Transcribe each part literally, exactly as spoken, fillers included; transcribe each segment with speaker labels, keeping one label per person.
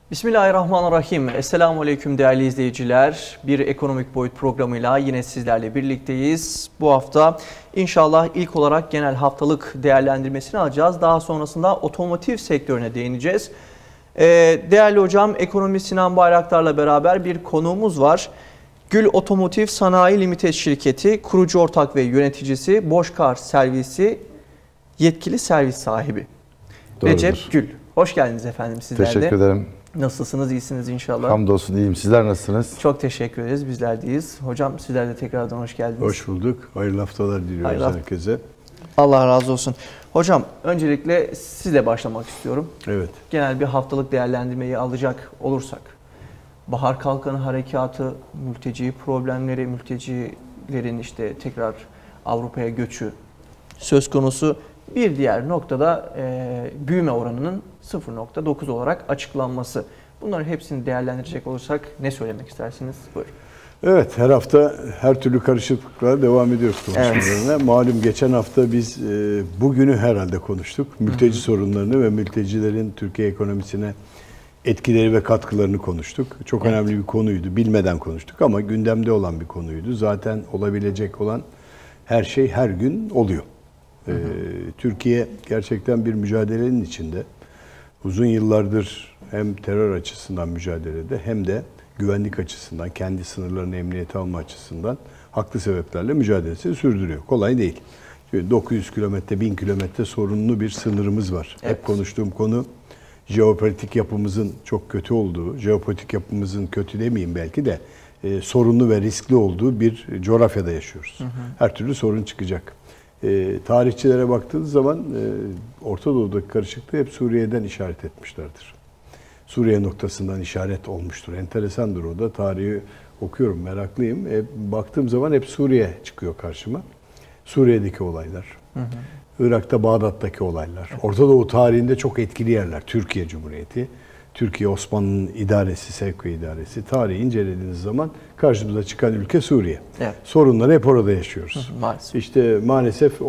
Speaker 1: Bismillahirrahmanirrahim. Esselamu Aleyküm değerli izleyiciler. Bir ekonomik boyut programıyla yine sizlerle birlikteyiz. Bu hafta inşallah ilk olarak genel haftalık değerlendirmesini alacağız. Daha sonrasında otomotiv sektörüne değineceğiz. Ee, değerli hocam, ekonomist Sinan Bayraktar'la beraber bir konuğumuz var. Gül Otomotiv Sanayi Limited Şirketi kurucu ortak ve yöneticisi, Boşkar Servisi yetkili servis sahibi.
Speaker 2: Doğrudur.
Speaker 1: Recep Gül. Hoş geldiniz efendim sizler de.
Speaker 2: Teşekkür ederim.
Speaker 1: Nasılsınız? İyisiniz inşallah.
Speaker 2: Hamdolsun iyiyim. Sizler nasılsınız?
Speaker 1: Çok teşekkür ederiz. Bizler deyiz. Hocam sizler de tekrardan hoş geldiniz.
Speaker 3: Hoş bulduk. Hayırlı haftalar diliyoruz
Speaker 1: Hayırlı hafta.
Speaker 3: herkese.
Speaker 1: Allah razı olsun. Hocam öncelikle sizle başlamak istiyorum.
Speaker 3: Evet.
Speaker 1: Genel bir haftalık değerlendirmeyi alacak olursak. Bahar Kalkanı Harekatı, mülteci problemleri, mültecilerin işte tekrar Avrupa'ya göçü söz konusu. Bir diğer noktada e, büyüme oranının sıfır nokta dokuz olarak açıklanması. Bunların hepsini değerlendirecek olursak ne söylemek istersiniz? Buyurun.
Speaker 3: Evet, her hafta her türlü karışıklıklara devam ediyoruz konuşmalarına. Evet. Malum geçen hafta biz e, bugünü herhalde konuştuk. Mülteci Hı-hı. sorunlarını ve mültecilerin Türkiye ekonomisine etkileri ve katkılarını konuştuk. Çok evet. önemli bir konuydu. Bilmeden konuştuk ama gündemde olan bir konuydu. Zaten olabilecek olan her şey her gün oluyor. Hı hı. Türkiye gerçekten bir mücadelenin içinde. Uzun yıllardır hem terör açısından mücadelede hem de güvenlik açısından, kendi sınırlarını emniyete alma açısından haklı sebeplerle mücadelesini sürdürüyor. Kolay değil. Çünkü dokuz yüz kilometre, bin kilometre sorunlu bir sınırımız var. Evet. Hep konuştuğum konu jeopolitik yapımızın çok kötü olduğu, jeopolitik yapımızın kötü demeyeyim belki de e, sorunlu ve riskli olduğu bir coğrafyada yaşıyoruz. Hı hı. Her türlü sorun çıkacak. E, tarihçilere baktığınız zaman e, Orta Doğu'daki karışıklığı hep Suriye'den işaret etmişlerdir. Suriye noktasından işaret olmuştur. Enteresandır o da. Tarihi okuyorum, meraklıyım. E, baktığım zaman hep Suriye çıkıyor karşıma. Suriye'deki olaylar, hı hı. Irak'ta, Bağdat'taki olaylar, Orta Doğu tarihinde çok etkili yerler. Türkiye Cumhuriyeti, Türkiye Osmanlı'nın idaresi, Sevk idaresi. Tarihi incelediğiniz zaman karşımıza çıkan ülke Suriye. Evet. Sorunları hep orada yaşıyoruz. Hı, maalesef. İşte maalesef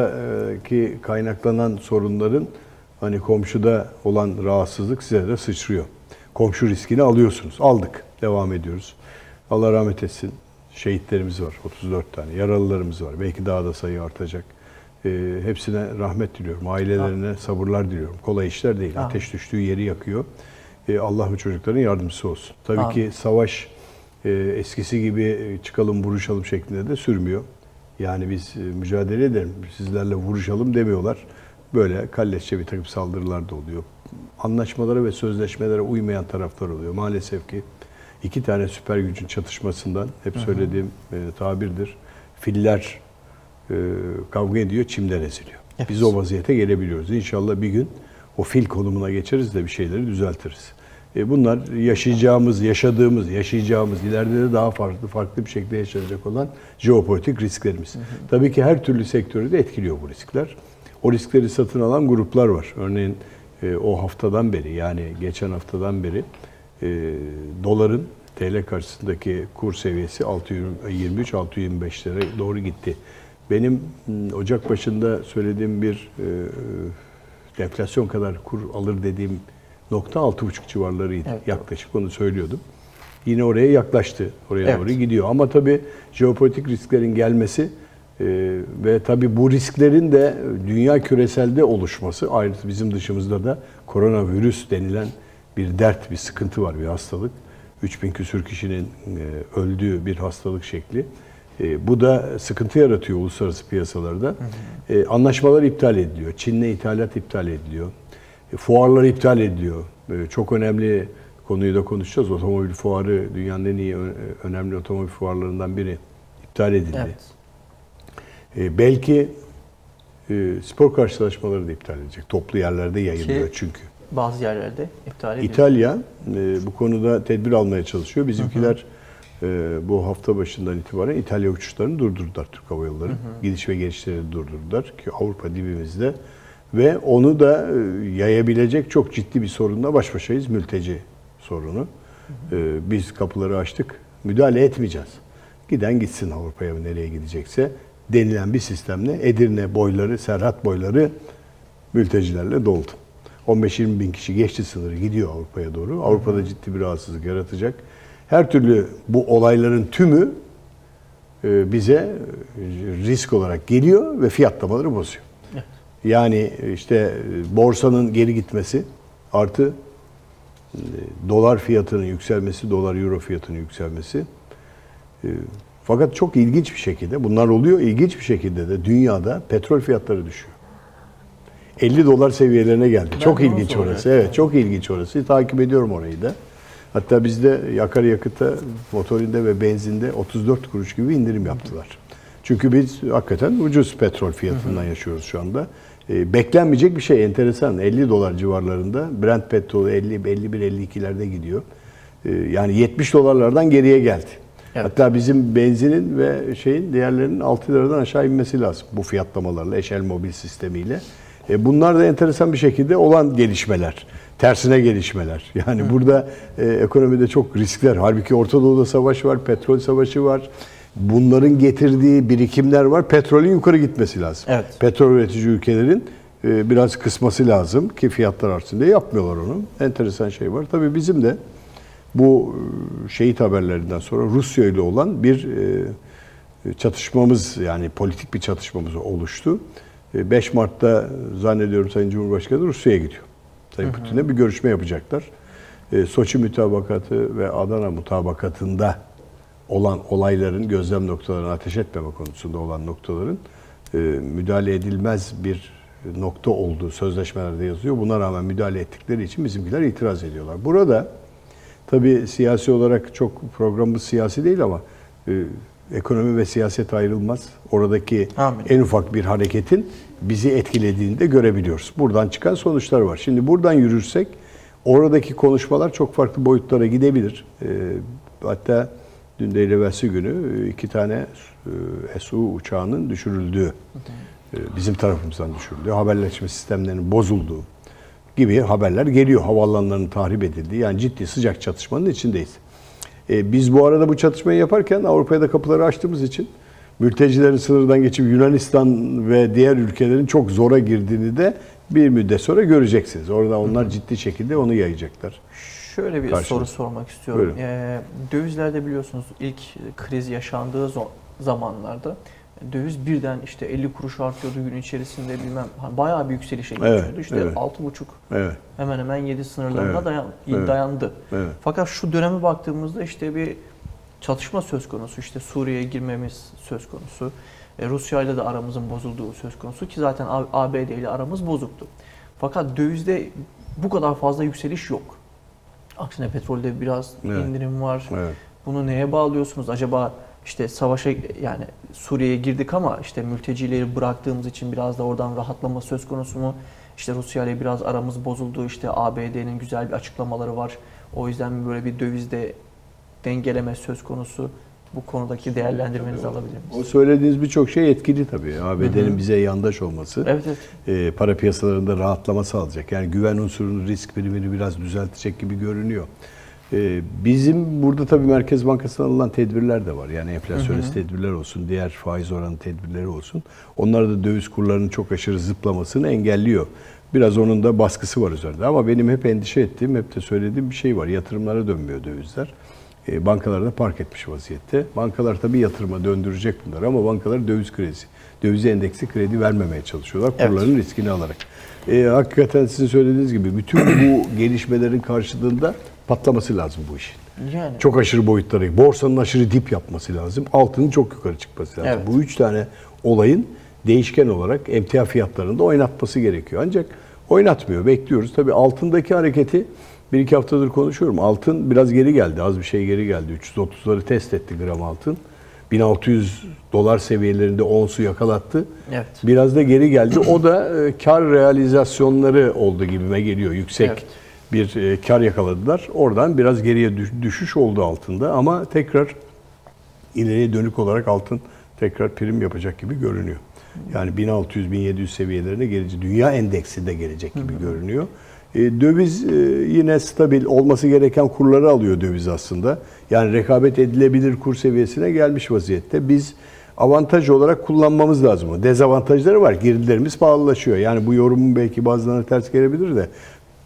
Speaker 3: oradaki kaynaklanan sorunların hani komşuda olan rahatsızlık size de sıçrıyor. Komşu riskini alıyorsunuz. Aldık. Devam ediyoruz. Allah rahmet etsin. Şehitlerimiz var. otuz dört tane. Yaralılarımız var. Belki daha da sayı artacak. E, hepsine rahmet diliyorum. Ailelerine ha. sabırlar diliyorum. Kolay işler değil. Ha. Ateş düştüğü yeri yakıyor. E, Allah bu çocukların yardımcısı olsun. Tabii ha. ki savaş e, eskisi gibi çıkalım vuruşalım şeklinde de sürmüyor. Yani biz e, mücadele edelim, sizlerle vuruşalım demiyorlar. Böyle kalleşçe bir takım saldırılar da oluyor. Anlaşmalara ve sözleşmelere uymayan taraflar oluyor. Maalesef ki iki tane süper gücün çatışmasından hep söylediğim e, tabirdir. Filler e, kavga ediyor, çimden eziliyor. Evet. Biz o vaziyete gelebiliyoruz. İnşallah bir gün o fil konumuna geçeriz de bir şeyleri düzeltiriz. E, bunlar yaşayacağımız, yaşadığımız, yaşayacağımız, ileride de daha farklı farklı bir şekilde yaşanacak olan jeopolitik risklerimiz. Hı hı. Tabii ki her türlü sektörü de etkiliyor bu riskler. O riskleri satın alan gruplar var. Örneğin e, o haftadan beri, yani geçen haftadan beri e, doların T L karşısındaki kur seviyesi altı yirmi üç altı yirmi beşlere doğru gitti. Benim Ocak başında söylediğim bir e, enflasyon kadar kur alır dediğim nokta altı buçuk civarlarıydı. Evet, yaklaşık onu söylüyordum. Yine oraya yaklaştı. Oraya evet. doğru gidiyor. Ama tabii jeopolitik risklerin gelmesi Ee, ve tabii bu risklerin de dünya küreselde oluşması, ayrıca bizim dışımızda da koronavirüs denilen bir dert, bir sıkıntı var, bir hastalık. üç bin küsür kişinin e, öldüğü bir hastalık şekli. E, bu da sıkıntı yaratıyor uluslararası piyasalarda. Hı hı. E, anlaşmalar iptal ediliyor. Çin'le ithalat iptal ediliyor. E, fuarlar iptal ediliyor. E, çok önemli konuyu da konuşacağız. Otomobil fuarı dünyanın en iyi önemli otomobil fuarlarından biri iptal edildi. Evet. E, belki e, spor karşılaşmaları da iptal edecek. Toplu yerlerde yayılıyor Ki, çünkü.
Speaker 1: Bazı yerlerde iptal ediliyor.
Speaker 3: İtalya e, bu konuda tedbir almaya çalışıyor. Bizimkiler hı hı. E, bu hafta başından itibaren İtalya uçuşlarını durdurdular, Türk Hava Yolları. Hı hı. Gidiş ve gelişlerini durdurdular ki Avrupa dibimizde. Ve onu da e, yayabilecek çok ciddi bir sorunla baş başayız. Mülteci sorunu. Hı hı. E, biz kapıları açtık. Müdahale etmeyeceğiz. Giden gitsin Avrupa'ya nereye gidecekse denilen bir sistemle Edirne boyları, Serhat boyları mültecilerle doldu. on beş yirmi bin kişi geçti sınırı, gidiyor Avrupa'ya doğru. Avrupa'da ciddi bir rahatsızlık yaratacak. Her türlü bu olayların tümü bize risk olarak geliyor ve fiyatlamaları bozuyor. Evet. Yani işte borsanın geri gitmesi artı dolar fiyatının yükselmesi, dolar euro fiyatının yükselmesi. Fakat çok ilginç bir şekilde bunlar oluyor. İlginç bir şekilde de dünyada petrol fiyatları düşüyor. elli dolar seviyelerine geldi. Ben çok ilginç orası. Evet, çok ilginç orası. Takip ediyorum orayı da. Hatta bizde akaryakıta, motorinde ve benzinde otuz dört kuruş gibi indirim yaptılar. Çünkü biz hakikaten ucuz petrol fiyatından yaşıyoruz şu anda. E, beklenmeyecek bir şey, enteresan. elli dolar civarlarında. Brent petrolü elli, elli bir, elli ikilerde gidiyor. E, yani yetmiş dolarlardan geriye geldi. Evet. Hatta bizim benzinin ve şeyin değerlerinin altı liradan aşağı inmesi lazım bu fiyatlamalarla, eşel mobil sistemiyle. E, bunlar da enteresan bir şekilde olan gelişmeler. Tersine gelişmeler. Yani Hı. burada e, ekonomide çok riskler. Halbuki Orta Doğu'da savaş var, petrol savaşı var. Bunların getirdiği birikimler var. Petrolün yukarı gitmesi lazım. Evet. Petrol üretici ülkelerin e, biraz kısması lazım ki fiyatlar artsın diye yapmıyorlar onu. Enteresan şey var. Tabii bizim de bu şehit haberlerinden sonra Rusya ile olan bir e, çatışmamız, yani politik bir çatışmamız oluştu. E, beş Mart'ta zannediyorum Sayın Cumhurbaşkanı Rusya'ya gidiyor. Sayın Putin'le bir görüşme yapacaklar. E, Soçi Mutabakatı ve Adana Mutabakatı'nda olan olayların, gözlem noktalarına ateş etmeme konusunda olan noktaların e, müdahale edilmez bir nokta olduğu sözleşmelerde yazıyor. Buna rağmen müdahale ettikleri için bizimkiler itiraz ediyorlar. Burada tabii siyasi olarak çok programımız siyasi değil ama e, ekonomi ve siyaset ayrılmaz. Oradaki Amin. en ufak bir hareketin bizi etkilediğini de görebiliyoruz. Buradan çıkan sonuçlar var. Şimdi buradan yürürsek oradaki konuşmalar çok farklı boyutlara gidebilir. E, hatta dün değil evvelsi günü iki tane S U uçağının düşürüldüğü, bizim tarafımızdan düşürüldüğü, haberleşme sistemlerinin bozulduğu gibi haberler geliyor. Havaalanlarının tahrip edildiği, yani ciddi sıcak çatışmanın içindeyiz. Biz bu arada bu çatışmayı yaparken Avrupa'ya da kapıları açtığımız için mültecilerin sınırdan geçip Yunanistan ve diğer ülkelerin çok zora girdiğini de bir müddet sonra göreceksiniz. Orada onlar ciddi şekilde onu yayacaklar.
Speaker 1: Şöyle bir Karşılık. soru sormak istiyorum. Ee, dövizlerde biliyorsunuz ilk kriz yaşandığı zamanlarda döviz birden işte elli kuruş artıyordu gün içerisinde, bilmem bayağı bir yükselişe geçiyordu. Evet, işte evet. altı buçuk evet. hemen hemen yedi sınırlarına evet. dayan, evet. dayandı. Evet. Fakat şu döneme baktığımızda işte bir çatışma söz konusu. İşte Suriye'ye girmemiz söz konusu. E, Rusya ile de aramızın bozulduğu söz konusu ki zaten A B D ile aramız bozuktu. Fakat dövizde bu kadar fazla yükseliş yok. Aksine petrolde biraz evet. indirim var. Evet. Bunu neye bağlıyorsunuz? Acaba işte savaşa, yani Suriye'ye girdik ama işte mültecileri bıraktığımız için biraz da oradan rahatlama söz konusu mu? İşte Rusya ile biraz aramız bozuldu. İşte A B D'nin güzel bir açıklamaları var. O yüzden böyle bir dövizde dengeleme söz konusu. Bu konudaki değerlendirmenizi alabilir misiniz? O
Speaker 3: söylediğiniz birçok şey etkili tabii. A B D'nin bize yandaş olması, evet, evet. E, para piyasalarında rahatlama sağlayacak. Yani güven unsurunu, risk primini biraz düzeltecek gibi görünüyor. E, bizim burada tabii Merkez Bankası'ndan alınan tedbirler de var. Yani enflasyonist hı hı. tedbirler olsun, diğer faiz oranı tedbirleri olsun. Onlar da döviz kurlarının çok aşırı zıplamasını engelliyor. Biraz onun da baskısı var üzerinde. Ama benim hep endişe ettiğim, hep de söylediğim bir şey var. Yatırımlara dönmüyor dövizler. Bankalarda park etmiş vaziyette. Bankalar tabii yatırıma döndürecek bunları ama bankalar döviz kredi, döviz endeksi kredi vermemeye çalışıyorlar. Kurların evet. riskini alarak. E, hakikaten sizin söylediğiniz gibi bütün bu gelişmelerin karşılığında patlaması lazım bu işin. Yani. Çok aşırı boyutları, borsanın aşırı dip yapması lazım. Altının çok yukarı çıkması lazım. Evet. Bu üç tane olayın değişken olarak emtia fiyatlarını da oynatması gerekiyor. Ancak oynatmıyor, bekliyoruz. Tabii altındaki hareketi bir iki haftadır konuşuyorum. Altın biraz geri geldi. Az bir şey geri geldi. üç yüz otuzları test etti gram altın. bin altı yüz dolar seviyelerinde onsu yakalattı. Evet. Biraz da geri geldi. O da e, kar realizasyonları oldu gibime geliyor. Yüksek evet. bir e, kar yakaladılar. Oradan biraz geriye düşüş oldu altında. Ama tekrar ileriye dönük olarak altın tekrar prim yapacak gibi görünüyor. Yani bin altı yüz bin yedi yüz seviyelerine gelecek. Dünya endeksi de gelecek gibi hı hı. görünüyor. Döviz yine stabil olması gereken kurları alıyor döviz aslında. Yani rekabet edilebilir kur seviyesine gelmiş vaziyette. Biz avantaj olarak kullanmamız lazım. Dezavantajları var. Girdilerimiz pahalılaşıyor. Yani bu yorumun belki bazılarına ters gelebilir de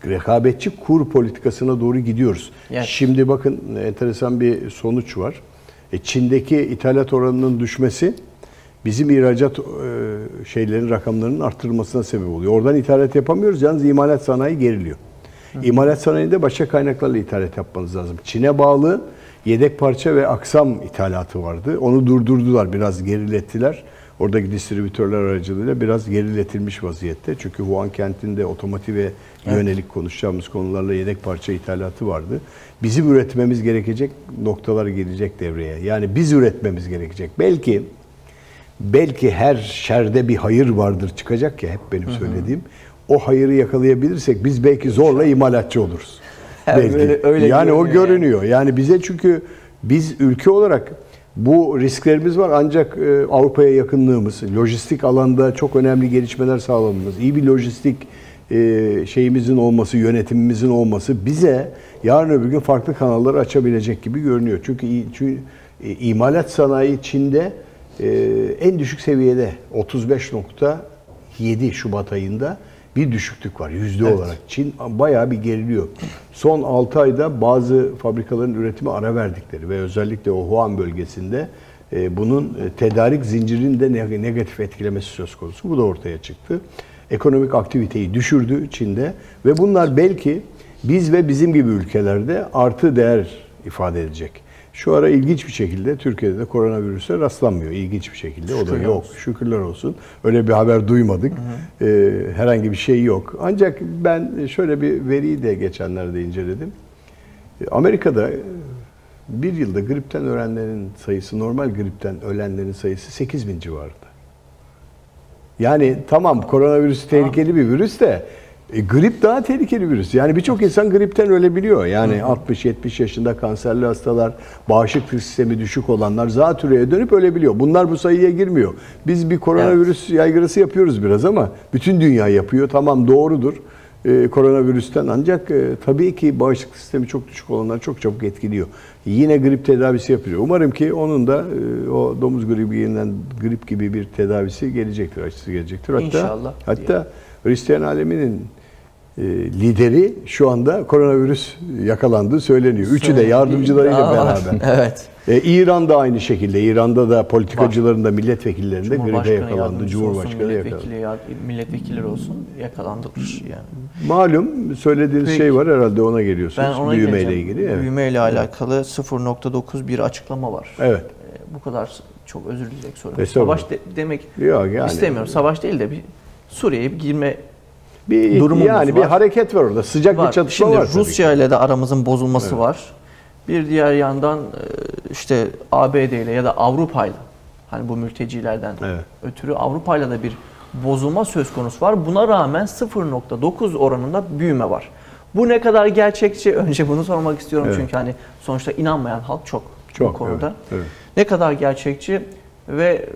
Speaker 3: rekabetçi kur politikasına doğru gidiyoruz.
Speaker 1: Evet.
Speaker 3: Şimdi bakın enteresan bir sonuç var. E, Çin'deki ithalat oranının düşmesi bizim ihracat e, şeylerin rakamlarının arttırılmasına sebep oluyor. Oradan ithalat yapamıyoruz. Yalnız imalat sanayi geriliyor. Hı. İmalat sanayinde başka kaynaklarla ithalat yapmanız lazım. Çin'e bağlı yedek parça ve aksam ithalatı vardı. Onu durdurdular, biraz gerilettiler. Oradaki distribütörler aracılığıyla biraz geriletilmiş vaziyette. Çünkü Wuhan kentinde otomotive evet. yönelik konuşacağımız konularla yedek parça ithalatı vardı. Bizim üretmemiz gerekecek noktalar gelecek devreye. Yani biz üretmemiz gerekecek. Belki belki her şerde bir hayır vardır çıkacak ya, hep benim söylediğim. Hı hı. O hayırı yakalayabilirsek biz belki zorla imalatçı oluruz. Belki. Öyle, öyle yani o görünüyor. Yani. yani bize, çünkü biz ülke olarak bu risklerimiz var, ancak Avrupa'ya yakınlığımız, lojistik alanda çok önemli gelişmeler sağlamamız, iyi bir lojistik şeyimizin olması, yönetimimizin olması bize yarın öbür gün farklı kanalları açabilecek gibi görünüyor. Çünkü, çünkü imalat sanayi Çin'de en düşük seviyede otuz beş nokta yedi Şubat ayında bir düşüklük var yüzde evet. olarak. Çin bayağı bir geriliyor. Son altı ayda bazı fabrikaların üretimi ara verdikleri ve özellikle o Wuhan bölgesinde e, bunun tedarik zincirinde negatif etkilemesi söz konusu. Bu da ortaya çıktı. Ekonomik aktiviteyi düşürdü Çin'de ve bunlar belki biz ve bizim gibi ülkelerde artı değer ifade edecek. Şu ara ilginç bir şekilde Türkiye'de de koronavirüse rastlanmıyor. İlginç bir şekilde. Şükürler o da yok. Olsun. Şükürler olsun. Öyle bir haber duymadık. Hı hı. Ee, herhangi bir şey yok. Ancak ben şöyle bir veriyi de geçenlerde inceledim. Amerika'da bir yılda gripten ölenlerin sayısı, normal gripten ölenlerin sayısı sekiz bin civarında. Yani tamam, koronavirüs tehlikeli bir virüs de E, grip daha tehlikeli virüs. Yani birçok insan gripten ölebiliyor. Yani altmış yetmiş yaşında kanserli hastalar, bağışıklık sistemi düşük olanlar zatürreye dönüp ölebiliyor. Bunlar bu sayıya girmiyor. Biz bir koronavirüs evet. yaygırası yapıyoruz biraz ama bütün dünya yapıyor. Tamam, doğrudur e, koronavirüsten, ancak e, tabii ki bağışıklık sistemi çok düşük olanlar çok çabuk etkiliyor. Yine grip tedavisi yapılıyor. Umarım ki onun da e, o domuz gribi yenilen grip gibi bir tedavisi gelecektir, aşısı gelecektir. Hatta,
Speaker 1: İnşallah.
Speaker 3: Hatta Hristiyan aleminin e, lideri şu anda koronavirüs yakalandığı söyleniyor. Üçü de yardımcılarıyla beraber. Evet. E, İran da aynı şekilde. İran'da da politikacıların da milletvekillerinin de gribe yakalandı. Cumhurbaşkanı yakalandı.
Speaker 1: Milletvekilleri olsun yakalandılar yani.
Speaker 3: Malum söylediğiniz Peki, şey var herhalde, ona geliyorsunuz.
Speaker 1: Ben ona
Speaker 3: büyümeyle ilgili. Evet.
Speaker 1: Büyümeyle alakalı sıfır nokta dokuz bir açıklama var.
Speaker 3: Evet.
Speaker 1: E, bu kadar çok özür dileyerek soruyorum. Savaş de, demek
Speaker 3: Yok, yani.
Speaker 1: istemiyorum. Savaş değil de bir Suriye'ye girme
Speaker 3: bir durumumuz yani var. Bir hareket var orada. Sıcak var. Bir çatışma
Speaker 1: Şimdi
Speaker 3: var.
Speaker 1: Şimdi Rusya ile de aramızın bozulması evet. var. Bir diğer yandan işte A B D ile ya da Avrupa ile, hani bu mültecilerden evet. ötürü Avrupa ile de bir bozulma söz konusu var. Buna rağmen sıfır nokta dokuz oranında büyüme var. Bu ne kadar gerçekçi? Önce bunu sormak istiyorum evet. çünkü hani sonuçta inanmayan halk çok, çok bu konuda. Evet. Evet. Ne kadar gerçekçi ve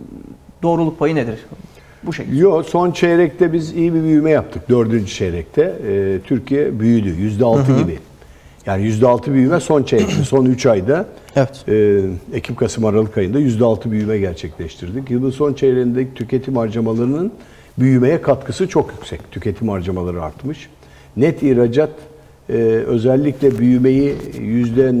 Speaker 1: doğruluk payı nedir? Bu şekilde.
Speaker 3: Yok, son çeyrekte biz iyi bir büyüme yaptık. Dördüncü çeyrekte e, Türkiye büyüdü. Yüzde altı gibi. Yani yüzde altı büyüme son çeyrekte. Son üç ayda evet. e, Ekim, Kasım, Aralık ayında yüzde altı büyüme gerçekleştirdik. Yılın son çeyreğindeki tüketim harcamalarının büyümeye katkısı çok yüksek. Tüketim harcamaları artmış. Net ihracat e, özellikle büyümeyi yüzde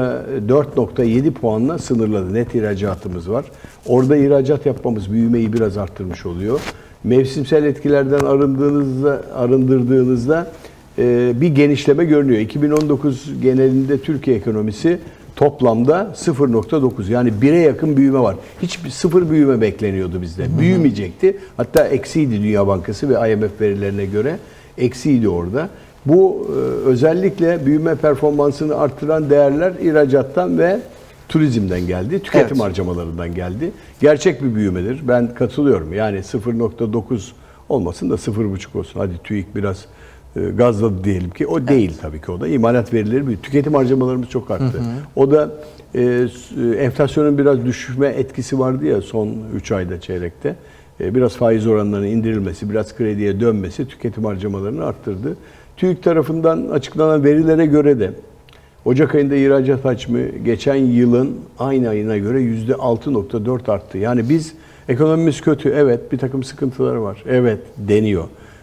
Speaker 3: dört nokta yedi puanla sınırladı. Net ihracatımız var. Orada ihracat yapmamız büyümeyi biraz arttırmış oluyor. Mevsimsel etkilerden arındığınızda, arındırdığınızda e, bir genişleme görünüyor. iki bin on dokuz genelinde Türkiye ekonomisi toplamda sıfır nokta dokuz, yani bire yakın büyüme var. Hiç sıfır büyüme bekleniyordu bizde. Hı-hı. Büyümeyecekti. Hatta eksiydi Dünya Bankası ve I M F verilerine göre. Eksiydi orada. Bu e, özellikle büyüme performansını arttıran değerler ihracattan ve turizmden geldi. Tüketim evet. harcamalarından geldi. Gerçek bir büyümedir. Ben katılıyorum. Yani sıfır nokta dokuz olmasın da sıfır virgül beş olsun. Hadi TÜİK biraz e, gazladı diyelim ki. O evet. değil tabii ki o da. İmalat verileri büyük. Tüketim harcamalarımız çok arttı. Hı hı. O da e, enflasyonun biraz düşme etkisi vardı ya son üç ayda, çeyrekte. E, biraz faiz oranlarının indirilmesi, biraz krediye dönmesi tüketim harcamalarını arttırdı. TÜİK tarafından açıklanan verilere göre de Ocak ayında ihracat hacmi geçen yılın aynı ayına göre yüzde altı nokta dört arttı. Yani biz ekonomimiz kötü, evet, bir takım sıkıntılar var, evet deniyor.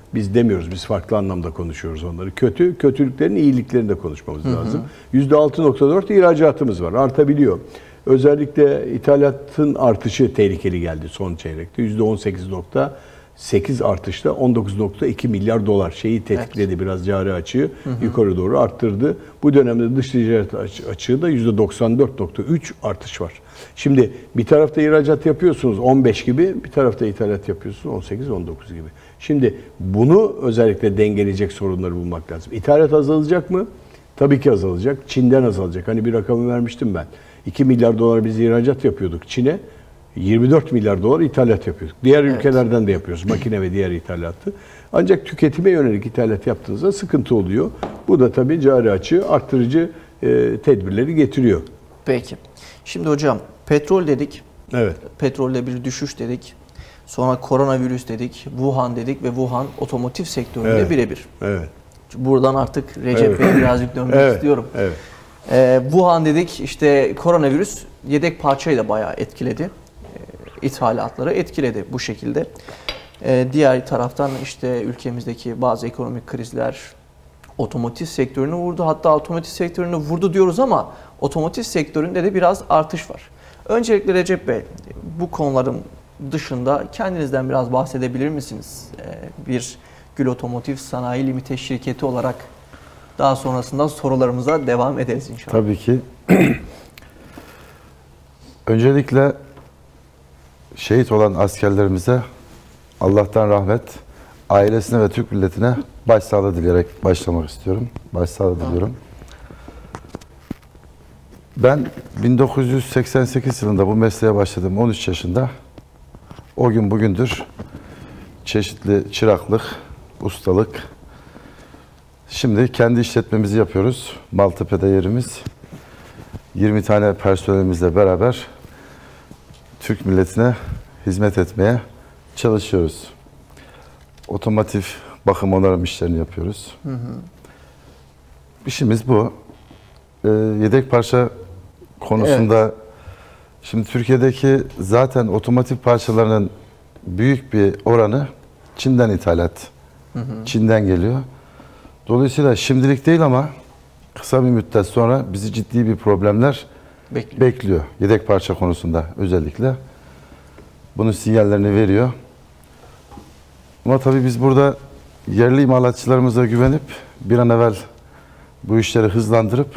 Speaker 3: Biz demiyoruz, biz farklı anlamda konuşuyoruz onları. Kötü, kötülüklerin iyiliklerini de konuşmamız hı hı. lazım. yüzde altı nokta dört ihracatımız var, artabiliyor. Özellikle ithalatın artışı tehlikeli geldi son çeyrekte. yüzde on sekiz nokta sekiz artışla on dokuz nokta iki milyar dolar şeyi tetikledi, evet. biraz cari açığı hı hı. yukarı doğru arttırdı. Bu dönemde dış ticaret açığı da yüzde doksan dört nokta üç artış var. Şimdi bir tarafta ihracat yapıyorsunuz on beş gibi, bir tarafta ithalat yapıyorsunuz on sekiz on dokuz gibi. Şimdi bunu özellikle dengeleyecek sorunları bulmak lazım. İthalat azalacak mı? Tabii ki azalacak. Çin'den azalacak. Hani bir rakamı vermiştim ben. iki milyar dolar biz ihracat yapıyorduk Çin'e. yirmi dört milyar dolar ithalat yapıyorduk. Diğer evet. ülkelerden de yapıyoruz. Makine ve diğer ithalatı. Ancak tüketime yönelik ithalat yaptığınızda sıkıntı oluyor. Bu da tabii cari açığı arttırıcı e, tedbirleri getiriyor.
Speaker 1: Peki. Şimdi hocam petrol dedik.
Speaker 3: Evet.
Speaker 1: Petrolde bir düşüş dedik. Sonra koronavirüs dedik. Wuhan dedik ve Wuhan otomotiv sektöründe evet. birebir. Evet. Buradan artık Recep
Speaker 3: evet.
Speaker 1: Bey'e birazcık dönmek evet. istiyorum.
Speaker 3: Evet.
Speaker 1: Ee, Wuhan dedik, işte koronavirüs yedek parçayı da bayağı etkiledi. Ee, ithalatları etkiledi bu şekilde. Ee, diğer taraftan işte ülkemizdeki bazı ekonomik krizler otomotiv sektörünü vurdu. Hatta otomotiv sektörünü vurdu diyoruz ama otomotiv sektöründe de biraz artış var. Öncelikle Recep Bey, bu konuların dışında kendinizden biraz bahsedebilir misiniz? Ee, bir Gül Otomotiv Sanayi Limited şirketi olarak daha sonrasında sorularımıza devam ederiz inşallah.
Speaker 2: Tabii ki. Öncelikle şehit olan askerlerimize Allah'tan rahmet, ailesine ve Türk milletine başsağlığı dileyerek başlamak istiyorum. Başsağlığı diliyorum. Ben bin dokuz yüz seksen sekiz yılında bu mesleğe başladım, on üç yaşında. O gün bugündür çeşitli çıraklık, ustalık. Şimdi kendi işletmemizi yapıyoruz. Maltepe'de yerimiz. yirmi tane personelimizle beraber Türk milletine hizmet etmeye çalışıyoruz. Otomotiv bakım onarım işlerini yapıyoruz. Hı hı. İşimiz bu. Ee, yedek parça konusunda evet. Şimdi Türkiye'deki zaten otomotiv parçalarının büyük bir oranı Çin'den ithalat. Hı hı. Çin'den geliyor. Dolayısıyla şimdilik değil ama kısa bir müddet sonra bizi ciddi bir problemler bekliyor. bekliyor. Yedek parça konusunda özellikle. Bunun sinyallerini veriyor. Ama tabii biz burada yerli imalatçılarımıza güvenip bir an evvel bu işleri hızlandırıp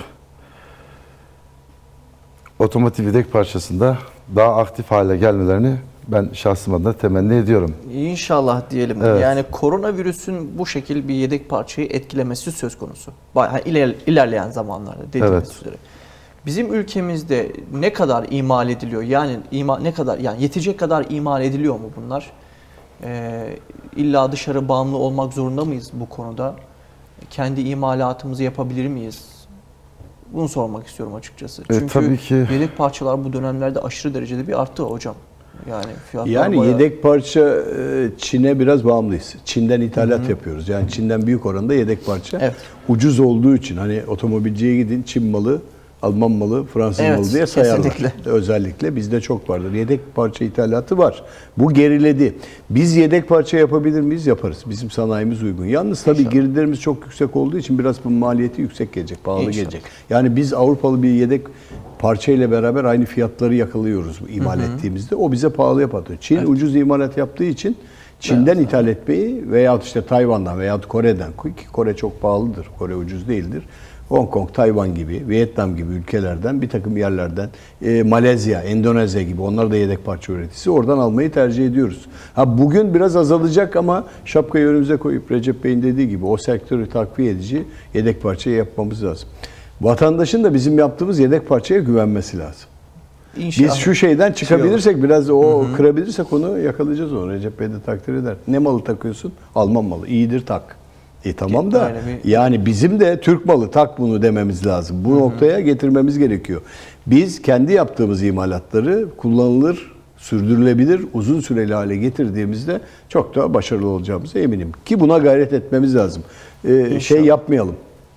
Speaker 2: otomotiv yedek parçasında daha aktif hale gelmelerini ben şahsım adına temenni ediyorum.
Speaker 1: İnşallah diyelim. Evet. Yani koronavirüsün bu şekil bir yedek parçayı etkilemesi söz konusu. Bayağı iler, ilerleyen zamanlarda dediğimiz evet. üzere. Bizim ülkemizde ne kadar imal ediliyor? Yani ima, ne kadar yani yetecek kadar imal ediliyor mu bunlar? Ee, illa dışarı bağımlı olmak zorunda mıyız bu konuda? Kendi imalatımızı yapabilir miyiz? Bunu sormak istiyorum açıkçası. Çünkü e, tabii ki. Yedek parçalar bu dönemlerde aşırı derecede bir arttı hocam. Yani fiyatlar
Speaker 3: Yani
Speaker 1: bayağı...
Speaker 3: yedek parça Çin'e biraz bağımlıyız. Çin'den ithalat Hı-hı. yapıyoruz. Yani Çin'den büyük oranda yedek parça. Evet. Ucuz olduğu için hani otomobilciye gidin Çin malı, Alman malı, Fransız evet, malı diye sayarlar. Kesinlikle. Özellikle bizde çok vardır. Yedek parça ithalatı var. Bu geriledi. Biz yedek parça yapabilir miyiz? Yaparız. Bizim sanayimiz uygun. Yalnız tabii İnşallah. girdilerimiz çok yüksek olduğu için biraz bu maliyeti yüksek gelecek, pahalı İnşallah. gelecek. Yani biz Avrupalı bir yedek parça ile beraber aynı fiyatları yakalıyoruz imal hı hı. ettiğimizde. O bize pahalıya patlıyor. Çin evet. ucuz imalat yaptığı için Çin'den evet. ithal etmeyi veyahut işte Tayvan'dan veyahut Kore'den, ki Kore çok pahalıdır, Kore ucuz değildir. Hong Kong, Tayvan gibi, Vietnam gibi ülkelerden, bir takım yerlerden, e, Malezya, Endonezya gibi, onlar da yedek parça üreticisi, oradan almayı tercih ediyoruz. Ha bugün biraz azalacak ama şapkayı önümüze koyup Recep Bey'in dediği gibi o sektörü takviye edici yedek parçayı yapmamız lazım. Vatandaşın da bizim yaptığımız yedek parçaya güvenmesi lazım. İnşallah. Biz şu şeyden çıkabilirsek, biraz o Hı-hı. kırabilirsek onu yakalayacağız onu. Recep Bey de takdir eder. Ne malı takıyorsun? Alman malı. İyidir tak. E tamam da yani bizim de Türk malı tak bunu dememiz lazım. Bu Hı-hı. noktaya getirmemiz gerekiyor. Biz kendi yaptığımız imalatları kullanılır, sürdürülebilir, uzun süreli hale getirdiğimizde çok daha başarılı olacağımıza eminim. Ki buna gayret etmemiz lazım. Ee, şey yapmayalım.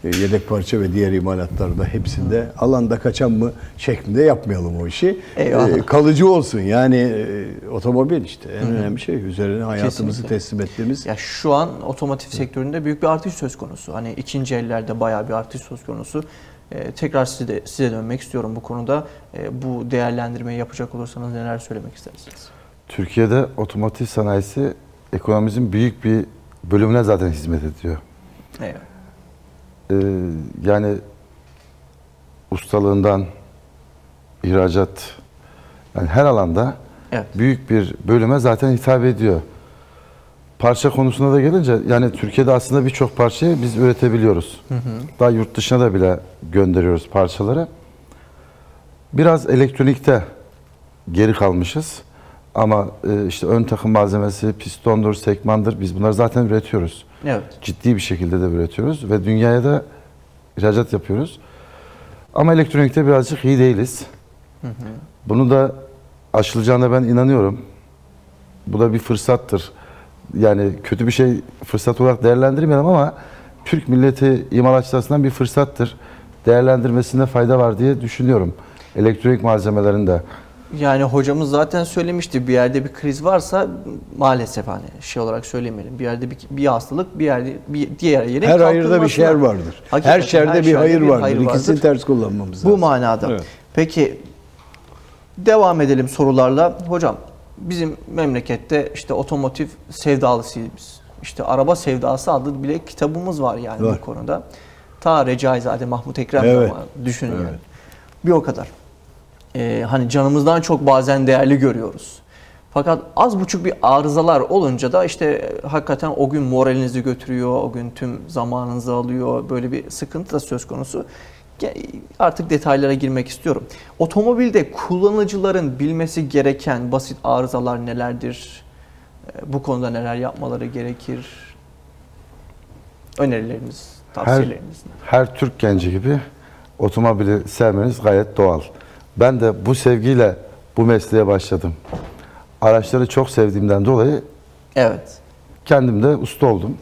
Speaker 3: yedek parça ve diğer imalatlarda hepsinde alanda kaçan mı şeklinde yapmayalım o işi. Eyvallah. Kalıcı olsun. Yani otomobil işte en Hı-hı. önemli şey. Üzerine hayatımızı Kesinlikle. teslim ettiğimiz.
Speaker 1: Ya şu an otomotiv sektöründe büyük bir artış söz konusu. Hani ikinci ellerde bayağı bir artış söz konusu. Ee, tekrar size, size dönmek istiyorum bu konuda. Ee, bu değerlendirmeyi yapacak olursanız neler söylemek istersiniz?
Speaker 2: Türkiye'de otomotiv sanayisi ekonomimizin büyük bir bölümüne zaten hizmet ediyor.
Speaker 1: Evet.
Speaker 2: Ee, yani ustalığından ihracat, yani her alanda evet. büyük bir bölüme zaten hitap ediyor. Parça konusuna da gelince, yani Türkiye'de aslında birçok parçayı biz üretebiliyoruz. Hı hı. Daha yurt dışına da bile gönderiyoruz parçaları. Biraz elektronikte geri kalmışız. Ama işte ön takım malzemesi, pistondur, sekmandır, biz bunları zaten üretiyoruz. Evet. Ciddi bir şekilde de üretiyoruz ve dünyaya da ihracat yapıyoruz. Ama elektronikte birazcık iyi değiliz. Hı hı. Bunu da aşılacağına ben inanıyorum. Bu da bir fırsattır. Yani kötü bir şey fırsat olarak değerlendirmeyelim ama Türk milleti imalatçısı açısından bir fırsattır. Değerlendirmesinde fayda var diye düşünüyorum. Elektronik malzemelerinde.
Speaker 1: Yani hocamız zaten söylemişti, bir yerde bir kriz varsa maalesef hani şey olarak söylemeyelim. Bir yerde bir, bir hastalık, bir yerde bir diğer yerin
Speaker 3: her hayırda bir şer vardır. Hakikaten, her şerde her bir hayır bir vardır. Hayır İkisini vardır. Ters kullanmamız lazım.
Speaker 1: Bu manada. Evet. Peki devam edelim sorularla. Hocam bizim memlekette işte otomotiv sevdalısıyız biz. İşte araba sevdası adlı bile kitabımız var yani var. Bu konuda. Ta Recaizade Mahmut Ekrem evet. zamanı düşünün evet. yani. Bir o kadar. Ee, hani canımızdan çok bazen değerli görüyoruz. Fakat az buçuk bir arızalar olunca da işte hakikaten o gün moralinizi götürüyor, o gün tüm zamanınızı alıyor. Böyle bir sıkıntı da söz konusu. Artık detaylara girmek istiyorum. Otomobilde kullanıcıların bilmesi gereken basit arızalar nelerdir? Bu konuda neler yapmaları gerekir? Önerileriniz, tavsiyeleriniz?
Speaker 2: Her, her Türk genci gibi otomobili sevmeniz gayet doğal. Ben de bu sevgiyle bu mesleğe başladım. Araçları çok sevdiğimden dolayı evet. kendim de usta oldum.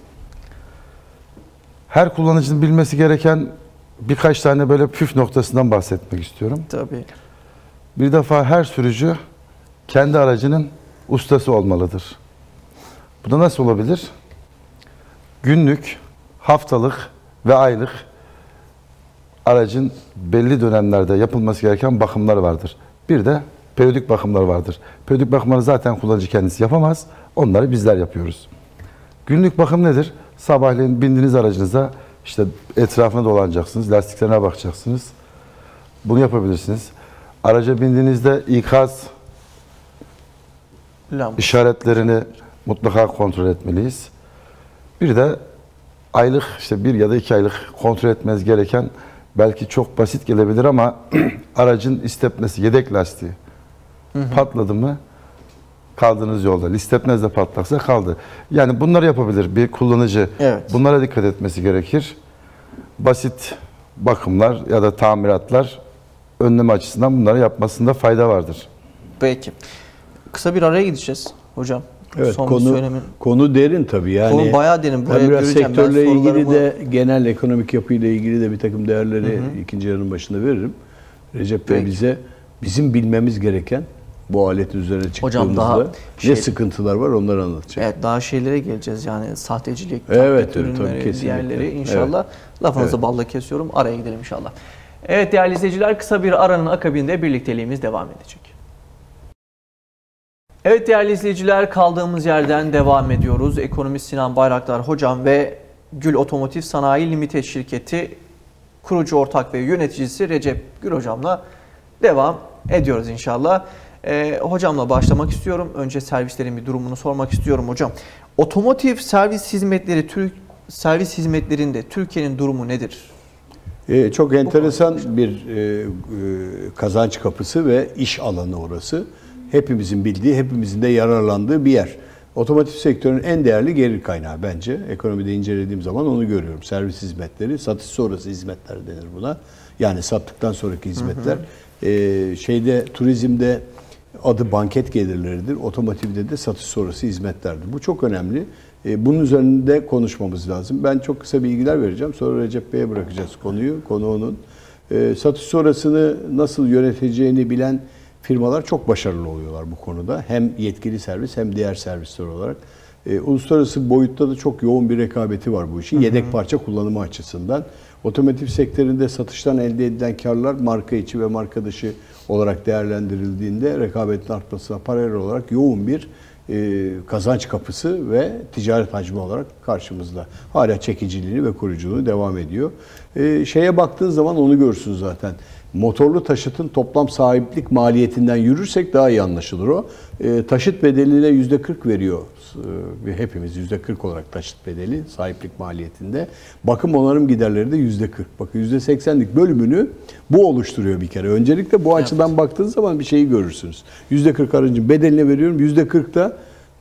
Speaker 2: Her kullanıcının bilmesi gereken birkaç tane böyle püf noktasından bahsetmek istiyorum.
Speaker 1: Tabii.
Speaker 2: Bir defa her sürücü kendi aracının ustası olmalıdır. Bu da nasıl olabilir? Günlük, haftalık ve aylık aracın belli dönemlerde yapılması gereken bakımlar vardır. Bir de periyodik bakımlar vardır. Periyodik bakımları zaten kullanıcı kendisi yapamaz. Onları bizler yapıyoruz. Günlük bakım nedir? Sabahleyin bindiğiniz aracınıza işte etrafına dolanacaksınız, lastiklerine bakacaksınız. Bunu yapabilirsiniz. Araca bindiğinizde ikaz Lamba. işaretlerini mutlaka kontrol etmeliyiz. Bir de aylık işte bir ya da iki aylık kontrol etmeniz gereken belki çok basit gelebilir ama aracın istepnesi, yedek lastiği hı hı. patladı mı kaldığınız yolda. İstepnez de patlaksa kaldı. Yani bunları yapabilir bir kullanıcı. Evet. Bunlara dikkat etmesi gerekir. Basit bakımlar ya da tamiratlar önleme açısından bunları yapmasında fayda vardır.
Speaker 1: Peki. Kısa bir araya gideceğiz hocam.
Speaker 3: Evet, Son konu, konu derin tabii. Yani
Speaker 1: konu bayağı derin. Buraya
Speaker 3: biraz sektörle ilgili de genel ekonomik yapıyla ilgili de bir takım değerleri hı hı. ikinci yarının başında veririm. Recep Bey bize bizim bilmemiz gereken bu aletin üzerine çıktığımızda ne şey, sıkıntılar var onları anlatacak.
Speaker 1: Evet, daha şeylere geleceğiz yani sahtecilik,
Speaker 3: evet,
Speaker 1: ürünleri, tabii, diğerleri inşallah. Evet. Lafınızı evet. balla kesiyorum. Araya gidelim inşallah. Evet değerli izleyiciler, kısa bir aranın akabinde birlikteliğimiz devam edecek. Evet değerli izleyiciler, kaldığımız yerden devam ediyoruz. Ekonomist Sinan Bayraktar hocam ve Gül Otomotiv Sanayi Limited şirketi kurucu ortak ve yöneticisi Recep Gül hocamla devam ediyoruz inşallah. Ee, hocamla başlamak istiyorum. Önce servislerin bir durumunu sormak istiyorum hocam. Otomotiv servis hizmetleri, Türk servis hizmetlerinde Türkiye'nin durumu nedir?
Speaker 3: Ee, çok enteresan bir e, e, kazanç kapısı ve iş alanı orası. Hepimizin bildiği, hepimizin de yararlandığı bir yer. Otomotiv sektörünün en değerli gelir kaynağı bence. Ekonomide incelediğim zaman onu görüyorum. Servis hizmetleri, satış sonrası hizmetler denir buna. Yani sattıktan sonraki hizmetler. Hı hı. Ee, şeyde, turizmde adı banket gelirleridir. Otomotivde de satış sonrası hizmetlerdir. Bu çok önemli. E, bunun üzerinde konuşmamız lazım. Ben çok kısa bilgiler vereceğim. Sonra Recep Bey'e bırakacağız konuyu. Konu onun. E, satış sonrasını nasıl yöneteceğini bilen firmalar çok başarılı oluyorlar bu konuda. Hem yetkili servis hem diğer servisler olarak. E, uluslararası boyutta da çok yoğun bir rekabeti var bu işin. Hı hı. Yedek parça kullanımı açısından. Otomotiv sektöründe satıştan elde edilen karlar marka içi ve marka dışı olarak değerlendirildiğinde rekabetin artmasına paralel olarak yoğun bir e, kazanç kapısı ve ticaret hacmi olarak karşımızda. Hala çekiciliğini ve koruyuculuğu devam ediyor. E, şeye baktığın zaman onu görürsün zaten. Motorlu taşıtın toplam sahiplik maliyetinden yürürsek daha iyi anlaşılır o. E, taşıt bedeline yüzde kırk veriyor. E, hepimiz yüzde kırk olarak taşıt bedeli sahiplik maliyetinde. Bakım onarım giderleri de yüzde kırk. Bakın yüzde seksenlik bölümünü bu oluşturuyor bir kere. Öncelikle bu açıdan evet. baktığınız zaman bir şeyi görürsünüz. yüzde kırk aracın bedeline veriyorum. yüzde kırk da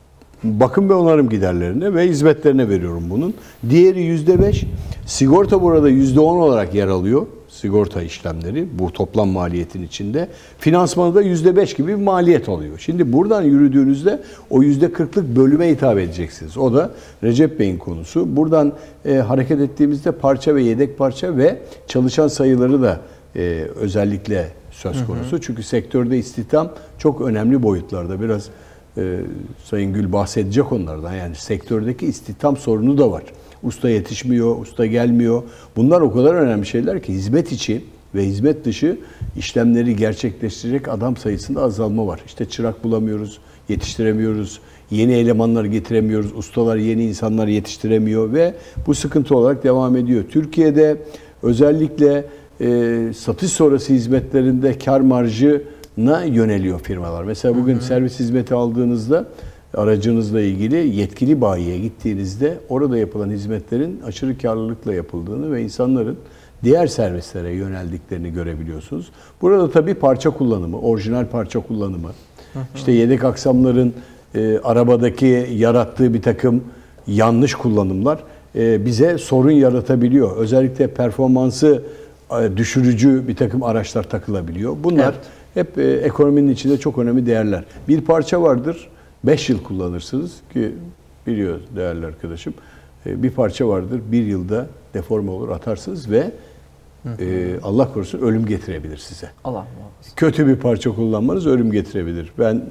Speaker 3: bakım ve onarım giderlerine ve hizmetlerine veriyorum bunun. Diğeri yüzde beş. Sigorta burada yüzde on olarak yer alıyor. Sigorta işlemleri bu toplam maliyetin içinde. Finansmanı da yüzde beş gibi bir maliyet oluyor. Şimdi buradan yürüdüğünüzde o yüzde kırklık bölüme hitap edeceksiniz. O da Recep Bey'in konusu. Buradan e, hareket ettiğimizde parça ve yedek parça ve çalışan sayıları da e, özellikle söz konusu. Hı hı. Çünkü sektörde istihdam çok önemli boyutlarda. Biraz e, Sayın Gül bahsedecek onlardan. Yani sektördeki istihdam sorunu da var. Usta yetişmiyor, usta gelmiyor. Bunlar o kadar önemli şeyler ki hizmet içi ve hizmet dışı işlemleri gerçekleştirecek adam sayısında azalma var. İşte çırak bulamıyoruz, yetiştiremiyoruz, yeni elemanlar getiremiyoruz, ustalar yeni insanlar yetiştiremiyor ve bu sıkıntı olarak devam ediyor. Türkiye'de özellikle e, satış sonrası hizmetlerinde kar marjına yöneliyor firmalar. Mesela bugün hı hı. servis hizmeti aldığınızda aracınızla ilgili yetkili bayiye gittiğinizde orada yapılan hizmetlerin aşırı karlılıkla yapıldığını ve insanların diğer servislere yöneldiklerini görebiliyorsunuz. Burada tabii parça kullanımı, orijinal parça kullanımı, hı hı. işte yedek aksamların e, arabadaki yarattığı bir takım yanlış kullanımlar e, bize sorun yaratabiliyor. Özellikle performansı e, düşürücü bir takım araçlar takılabiliyor. Bunlar evet. hep e, ekonominin içinde çok önemli değerler. Bir parça vardır. beş yıl kullanırsınız ki biliyor değerli arkadaşım. Bir parça vardır, bir yılda deforme olur, atarsınız ve hı hı. E, Allah korusun ölüm getirebilir size. Allah muhafaza. Kötü bir parça kullanmanız ölüm getirebilir. Ben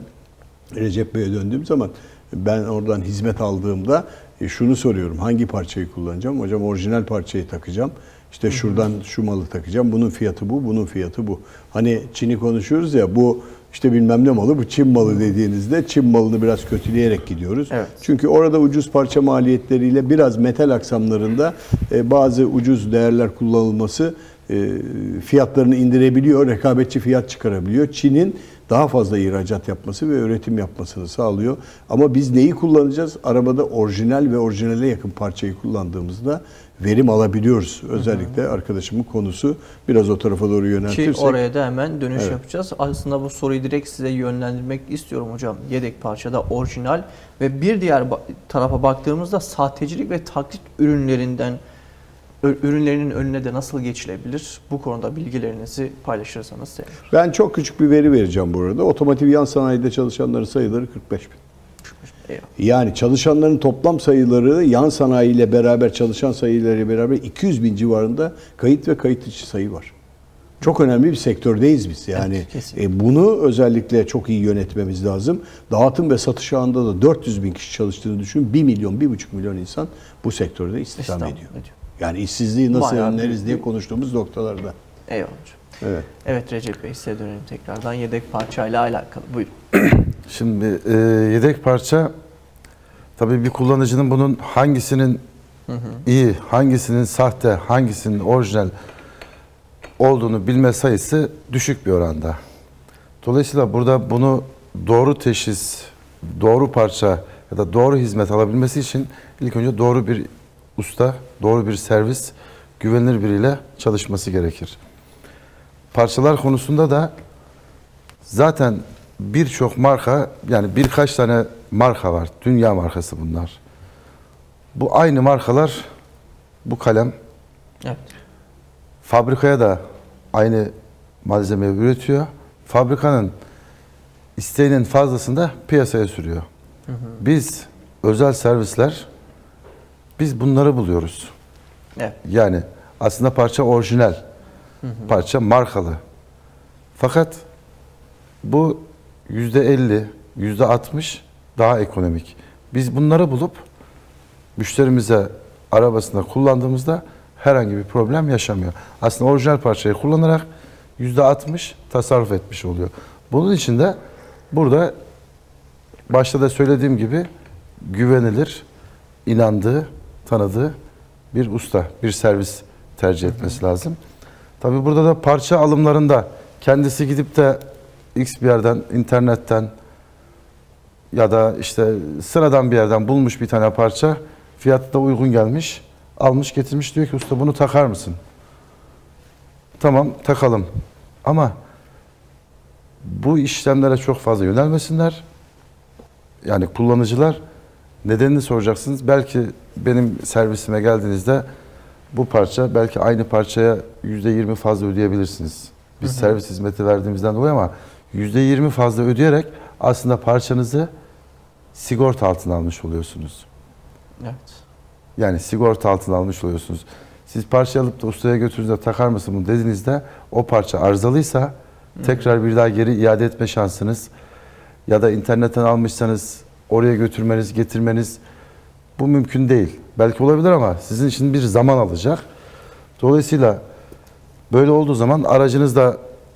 Speaker 3: Recep Bey'e döndüğüm zaman ben oradan hizmet aldığımda e, şunu soruyorum. Hangi parçayı kullanacağım? Hocam orijinal parçayı takacağım. İşte hı hı. şuradan şu malı takacağım. Bunun fiyatı bu, bunun fiyatı bu. Hani Çin'i konuşuyoruz ya bu İşte bilmem ne malı, bu Çin malı dediğinizde Çin malını biraz kötüleyerek gidiyoruz. Evet. Çünkü orada ucuz parça maliyetleriyle biraz metal aksamlarında e, bazı ucuz değerler kullanılması e, fiyatlarını indirebiliyor, rekabetçi fiyat çıkarabiliyor. Çin'in daha fazla ihracat yapması ve üretim yapmasını sağlıyor. Ama biz neyi kullanacağız? Arabada orijinal ve orijinale yakın parçayı kullandığımızda verim alabiliyoruz. Özellikle arkadaşımın konusu biraz o tarafa doğru yöneltirsek.
Speaker 1: Ki oraya da hemen dönüş
Speaker 3: evet.
Speaker 1: yapacağız. Aslında bu soruyu direkt size yönlendirmek istiyorum hocam. Yedek parçada orijinal ve bir diğer tarafa baktığımızda sahtecilik ve taklit ürünlerinden ürünlerinin önüne de nasıl geçilebilir? Bu konuda bilgilerinizi paylaşırsanız sevinirim.
Speaker 3: Ben çok küçük bir veri vereceğim bu arada. Otomotiv yan sanayide çalışanların sayıları kırk beş bin. Yani çalışanların toplam sayıları yan sanayiyle beraber çalışan sayılarıyla beraber iki yüz bin civarında kayıt ve kayıt dışı sayı var. Çok önemli bir sektördeyiz biz. Yani evet, e, bunu özellikle çok iyi yönetmemiz lazım. Dağıtım ve satış ağında da dört yüz bin kişi çalıştığını düşünün. bir milyon, bir buçuk milyon insan bu sektörde istihdam ediyor. ediyor. Yani işsizliği nasıl Bayağı önleriz diye konuştuğumuz noktalarda.
Speaker 1: Eyvallah hocam. Evet. Evet Recep Bey size dönelim tekrardan yedek parçayla alakalı. Buyurun.
Speaker 2: Şimdi e, yedek parça tabii bir kullanıcının bunun hangisinin hı hı. iyi, hangisinin sahte, hangisinin orijinal olduğunu bilme sayısı düşük bir oranda. Dolayısıyla burada bunu doğru teşhis, doğru parça ya da doğru hizmet alabilmesi için ilk önce doğru bir usta, doğru bir servis, güvenilir biriyle çalışması gerekir. Parçalar konusunda da zaten birçok marka, yani birkaç tane marka var. Dünya markası bunlar. Bu aynı markalar, bu kalem evet. fabrikaya da aynı malzemeyi üretiyor. Fabrikanın isteğinin fazlasını da piyasaya sürüyor. Hı hı. Biz özel servisler Biz bunları buluyoruz.
Speaker 1: Evet.
Speaker 2: Yani aslında parça orijinal, hı hı. parça markalı. Fakat bu yüzde elli, yüzde altmış daha ekonomik. Biz bunları bulup müşterimize arabasında kullandığımızda herhangi bir problem yaşamıyor. Aslında orijinal parçayı kullanarak yüzde altmış tasarruf etmiş oluyor. Bunun için de burada başta da söylediğim gibi güvenilir, inandığı, tanıdığı bir usta, bir servis tercih etmesi lazım. Tabii burada da parça alımlarında kendisi gidip de X bir yerden, internetten ya da işte sıradan bir yerden bulmuş bir tane parça, fiyatı da uygun gelmiş, almış getirmiş, diyor ki usta bunu takar mısın? Tamam takalım ama bu işlemlere çok fazla yönelmesinler. Yani kullanıcılar, nedenini soracaksınız. Belki benim servisime geldiğinizde bu parça, belki aynı parçaya yüzde yirmi fazla ödeyebilirsiniz. Biz hı hı. servis hizmeti verdiğimizden dolayı, ama yüzde yirmi fazla ödeyerek aslında parçanızı sigorta altına almış oluyorsunuz.
Speaker 1: Evet.
Speaker 2: Yani sigorta altına almış oluyorsunuz. Siz parça alıp da ustaya götürdüğünüzde takar mısın bunu dediğinizde, o parça arızalıysa hı. tekrar bir daha geri iade etme şansınız, ya da internetten almışsanız oraya götürmeniz, getirmeniz bu mümkün değil. Belki olabilir ama sizin için bir zaman alacak. Dolayısıyla böyle olduğu zaman aracınız da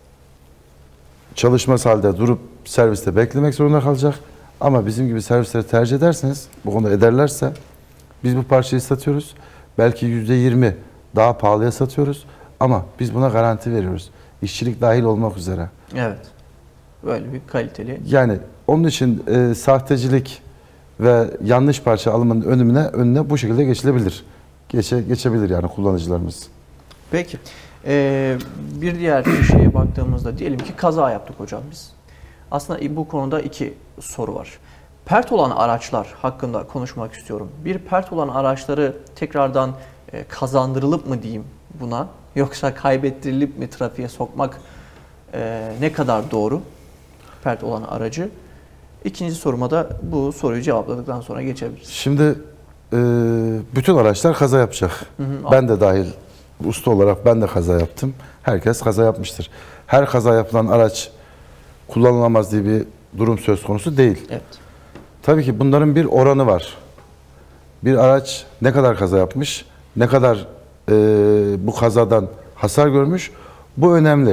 Speaker 2: çalışmaz halde durup serviste beklemek zorunda kalacak. Ama bizim gibi servisleri tercih ederseniz, bu konuda ederlerse, biz bu parçayı satıyoruz. Belki yüzde yirmi daha pahalıya satıyoruz ama biz buna garanti veriyoruz. İşçilik dahil olmak üzere.
Speaker 1: Evet. Böyle bir kaliteli.
Speaker 2: Yani onun için e, sahtecilik ve yanlış parça alımının önüne önüne bu şekilde geçilebilir. Geçe, geçebilir yani kullanıcılarımız.
Speaker 1: Peki. Ee, bir diğer şeye baktığımızda diyelim ki kaza yaptık hocam biz. Aslında bu konuda iki soru var. Pert olan araçlar hakkında konuşmak istiyorum. Bir pert olan araçları tekrardan e, kazandırılıp mı diyeyim buna, yoksa kaybettirilip mi trafiğe sokmak e, ne kadar doğru? Pert olan aracı. İkinci soruma da bu soruyu cevapladıktan sonra geçebiliriz.
Speaker 2: Şimdi e, bütün araçlar kaza yapacak. Hı hı, ben de dahil, usta olarak ben de kaza yaptım. Herkes kaza yapmıştır. Her kaza yapılan araç kullanılamaz diye bir durum söz konusu değil.
Speaker 1: Evet.
Speaker 2: Tabii ki bunların bir oranı var. Bir araç ne kadar kaza yapmış, ne kadar e, bu kazadan hasar görmüş, bu önemli.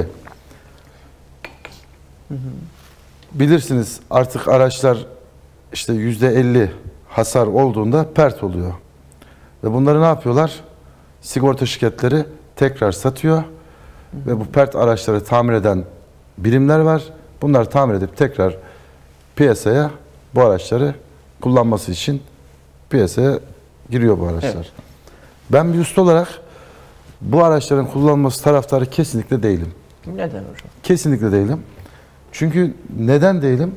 Speaker 2: Hı hı. Bilirsiniz artık araçlar işte yüzde elli hasar olduğunda pert oluyor. Ve bunları ne yapıyorlar? Sigorta şirketleri tekrar satıyor. Hı hı. Ve bu pert araçları tamir eden birimler var. Bunlar tamir edip tekrar piyasaya bu araçları kullanması için piyasaya giriyor bu araçlar. Evet. Ben bir usta olarak bu araçların kullanılması taraftarı kesinlikle değilim.
Speaker 1: Neden hocam?
Speaker 2: Kesinlikle değilim. Çünkü neden değilim?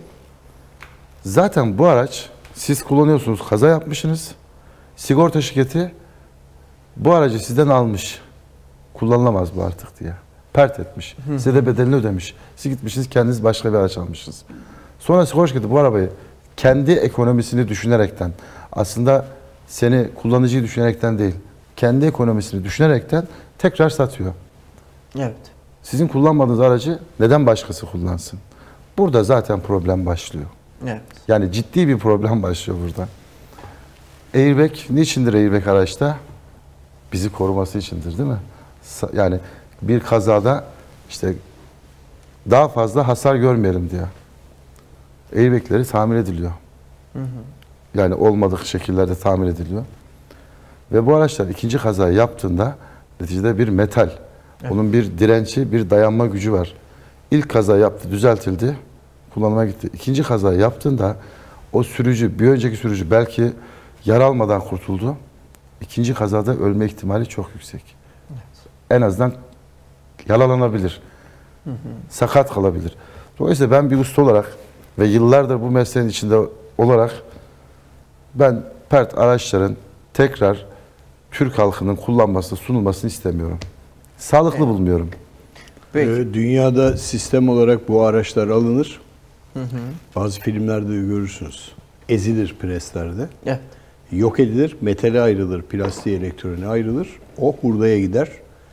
Speaker 2: Zaten bu araç siz kullanıyorsunuz, kaza yapmışsınız. Sigorta şirketi bu aracı sizden almış. Kullanılamaz bu artık diye. Pert etmiş. Hı hı. Size de bedelini ödemiş. Siz gitmişsiniz, kendiniz başka bir araç almışsınız. Sonra sigorta şirketi bu arabayı kendi ekonomisini düşünerekten, aslında seni, kullanıcıyı düşünerekten değil, kendi ekonomisini düşünerekten tekrar satıyor.
Speaker 1: Evet.
Speaker 2: Sizin kullanmadığınız aracı neden başkası kullansın? Burada zaten problem başlıyor.
Speaker 1: Evet.
Speaker 2: Yani ciddi bir problem başlıyor burada. Airbag, niçindir airbag araçta? Bizi koruması içindir, değil mi? Yani bir kazada işte daha fazla hasar görmeyelim diye airbagleri tamir ediliyor. Hı hı. Yani olmadık şekillerde tamir ediliyor. Ve bu araçlar ikinci kazayı yaptığında neticede bir metal. Evet. Onun bir direnci, bir dayanma gücü var. İlk kaza yaptı, düzeltildi, kullanıma gitti. İkinci kaza yaptığında o sürücü, bir önceki sürücü belki yara almadan kurtuldu. İkinci kazada ölme ihtimali çok yüksek. Evet. En azından yaralanabilir. Hı hı. Sakat kalabilir. Dolayısıyla ben bir usta olarak ve yıllardır bu mesleğin içinde olarak ben pert araçların tekrar Türk halkının kullanmasını, sunulmasını istemiyorum. Sağlıklı evet. bulmuyorum.
Speaker 3: Peki. Dünyada sistem olarak bu araçlar alınır. Hı hı. Bazı filmlerde görürsünüz. Ezilir preslerde.
Speaker 1: Evet.
Speaker 3: yok edilir, metale ayrılır, plastiğe, elektroniğe ayrılır. O hurdaya gider,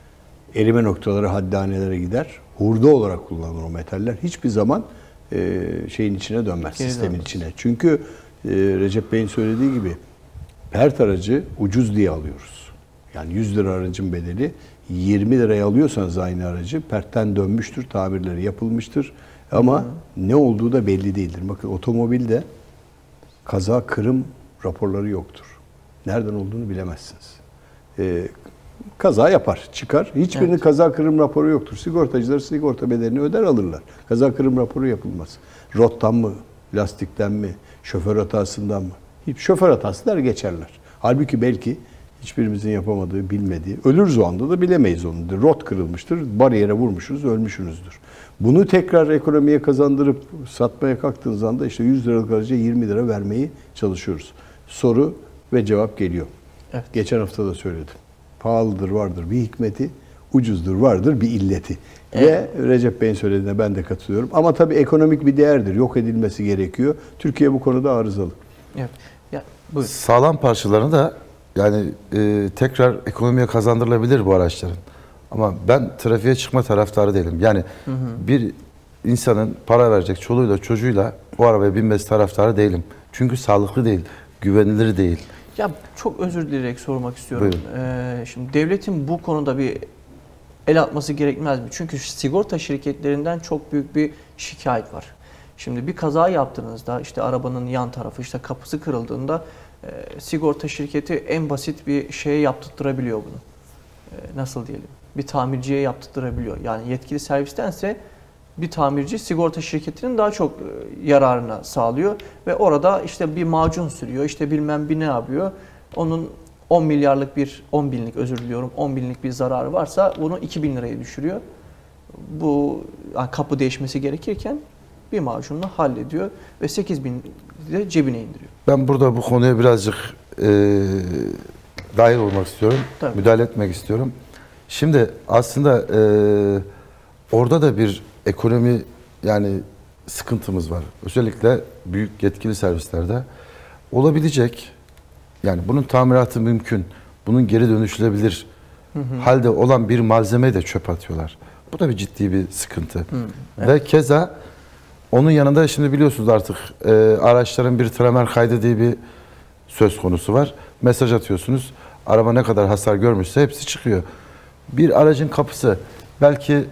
Speaker 3: erime noktaları, haddanelere gider. Hurda olarak kullanılır o metaller. Hiçbir zaman e, şeyin içine dönmez,
Speaker 1: Geri
Speaker 3: sistemin
Speaker 1: dönmez.
Speaker 3: içine. Çünkü e, Recep Bey'in söylediği gibi pert aracı ucuz diye alıyoruz. Yani yüz lira aracın bedeli, yirmi liraya alıyorsanız aynı aracı pertten dönmüştür, tamirleri yapılmıştır. Ama Hı. ne olduğu da belli değildir. Bakın otomobilde kaza, kırım raporları yoktur. Nereden olduğunu bilemezsiniz. Ee, kaza yapar, çıkar. Hiçbirinin evet. kaza, kırım raporu yoktur. Sigortacılar sigorta bedelini öder, alırlar. Kaza, kırım raporu yapılmaz. Rottan mı, lastikten mi, şoför hatasından mı? Hiç şoför hatası der geçerler. Halbuki belki hiçbirimizin yapamadığı, bilmediği, ölürüz o anda da bilemeyiz onu. Rot kırılmıştır, bariyere vurmuşuz, ölmüşsünüzdür. Bunu tekrar ekonomiye kazandırıp satmaya kalktığınız anda işte yüz liralık araca yirmi lira vermeyi çalışıyoruz. Soru ve cevap geliyor. Evet. Geçen hafta da söyledim. Pahalıdır vardır bir hikmeti, ucuzdur vardır bir illeti. Evet. Ve Recep Bey'in söylediğine ben de katılıyorum. Ama tabii ekonomik bir değerdir, yok edilmesi gerekiyor. Türkiye bu konuda arızalı. Evet.
Speaker 2: Ya, buyurun. Sağlam parçalarını da yani e, tekrar ekonomiye kazandırılabilir bu araçların. Ama ben trafiğe çıkma taraftarı değilim. Yani hı hı. bir insanın para verecek çoluğuyla çocuğuyla bu arabaya binmesi taraftarı değilim. Çünkü sağlıklı değil, güvenilir değil.
Speaker 1: Ya çok özür dileyerek sormak istiyorum. Ee, şimdi devletin bu konuda bir el atması gerekmez mi? Çünkü sigorta şirketlerinden çok büyük bir şikayet var. Şimdi bir kaza yaptığınızda işte arabanın yan tarafı işte kapısı kırıldığında e, sigorta şirketi en basit bir şeye yaptırtırabiliyor bunu. E, nasıl diyelim? Bir tamirciye yaptırtırabiliyor. Yani yetkili servistense bir tamirci sigorta şirketinin daha çok yararına sağlıyor ve orada işte bir macun sürüyor, işte bilmem bir ne yapıyor. Onun on milyarlık bir, on binlik özür diliyorum, on binlik bir zararı varsa bunu iki bin liraya düşürüyor. Bu yani kapı değişmesi gerekirken bir macunla hallediyor ve sekiz bin de cebine indiriyor.
Speaker 2: Ben burada bu konuya birazcık e, dahil olmak istiyorum, Tabii. müdahale etmek istiyorum. Şimdi aslında e, orada da bir ekonomi yani sıkıntımız var. Özellikle büyük yetkili servislerde olabilecek yani bunun tamiratı mümkün, bunun geri dönüşülebilir hı hı. halde olan bir malzemeyi de çöp atıyorlar. Bu da bir ciddi bir sıkıntı. Hı, evet. Ve keza onun yanında şimdi biliyorsunuz artık e, araçların bir tramer kaydı diye bir söz konusu var. Mesaj atıyorsunuz. Araba ne kadar hasar görmüşse hepsi çıkıyor. Bir aracın kapısı belki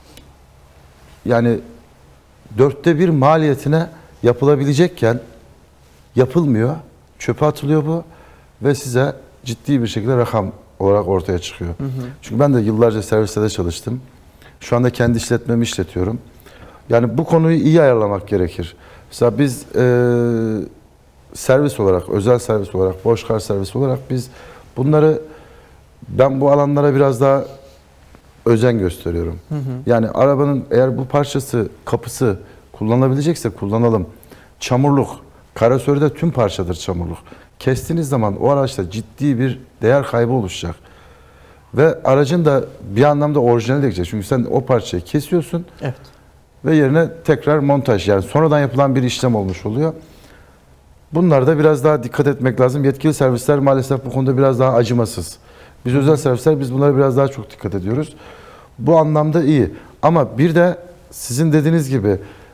Speaker 2: yani dörtte bir maliyetine yapılabilecekken yapılmıyor. Çöpe atılıyor bu ve size ciddi bir şekilde rakam olarak ortaya çıkıyor. Hı hı. Çünkü ben de yıllarca serviste de çalıştım. Şu anda kendi işletmemi işletiyorum. Yani bu konuyu iyi ayarlamak gerekir. Mesela biz e, servis olarak, özel servis olarak, boş kar servisi olarak biz bunları ben bu alanlara biraz daha özen gösteriyorum. Hı hı. Yani arabanın eğer bu parçası, kapısı kullanılabilecekse kullanalım. Çamurluk, karosörde tüm parçadır çamurluk. Kestiğiniz zaman o araçta ciddi bir değer kaybı oluşacak. Ve aracın da bir anlamda orijinali gidecek. Çünkü sen o parçayı kesiyorsun. Evet. Ve yerine tekrar montaj yani sonradan yapılan bir işlem olmuş oluyor. Bunlarda biraz daha dikkat etmek lazım. Yetkili servisler maalesef bu konuda biraz daha acımasız. Biz özel servisler biz bunlara biraz daha çok dikkat ediyoruz. Bu anlamda iyi. Ama bir de sizin dediğiniz gibi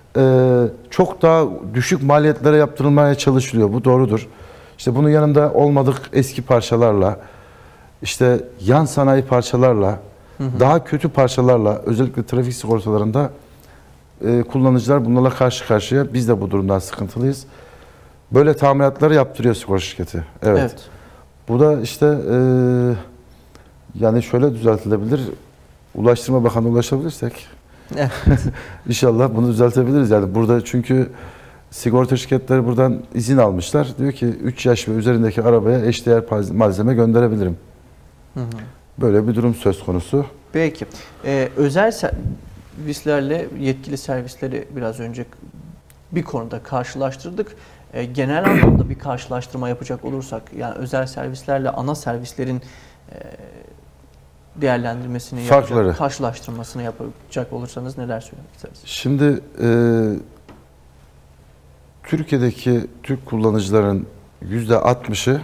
Speaker 2: çok daha düşük maliyetlere yaptırılmaya çalışılıyor. Bu doğrudur. İşte bunun yanında olmadık eski parçalarla, işte yan sanayi parçalarla, hı hı. daha kötü parçalarla özellikle trafik sigortalarında e, kullanıcılar bunlarla karşı karşıya. Biz de bu durumdan sıkıntılıyız. Böyle tamiratları yaptırıyor sigorta şirketi. Evet. evet. Bu da işte e, yani şöyle düzeltilebilir. Ulaştırma Bakanı'na ulaşabilirsek evet. İnşallah bunu düzeltebiliriz. Yani burada çünkü sigorta şirketleri buradan izin almışlar. Diyor ki üç yaş ve üzerindeki arabaya eşdeğer malzeme gönderebilirim. Hı hı. Böyle bir durum söz konusu.
Speaker 1: Peki. Ee, özel servislerle yetkili servisleri biraz önce bir konuda karşılaştırdık. Ee, genel anlamda bir karşılaştırma yapacak olursak yani özel servislerle ana servislerin e, değerlendirmesini
Speaker 2: Farkları.
Speaker 1: yapacak, karşılaştırmasını yapacak olursanız neler söylemek istersiniz?
Speaker 2: Şimdi e, Türkiye'deki Türk kullanıcıların yüzde altmışı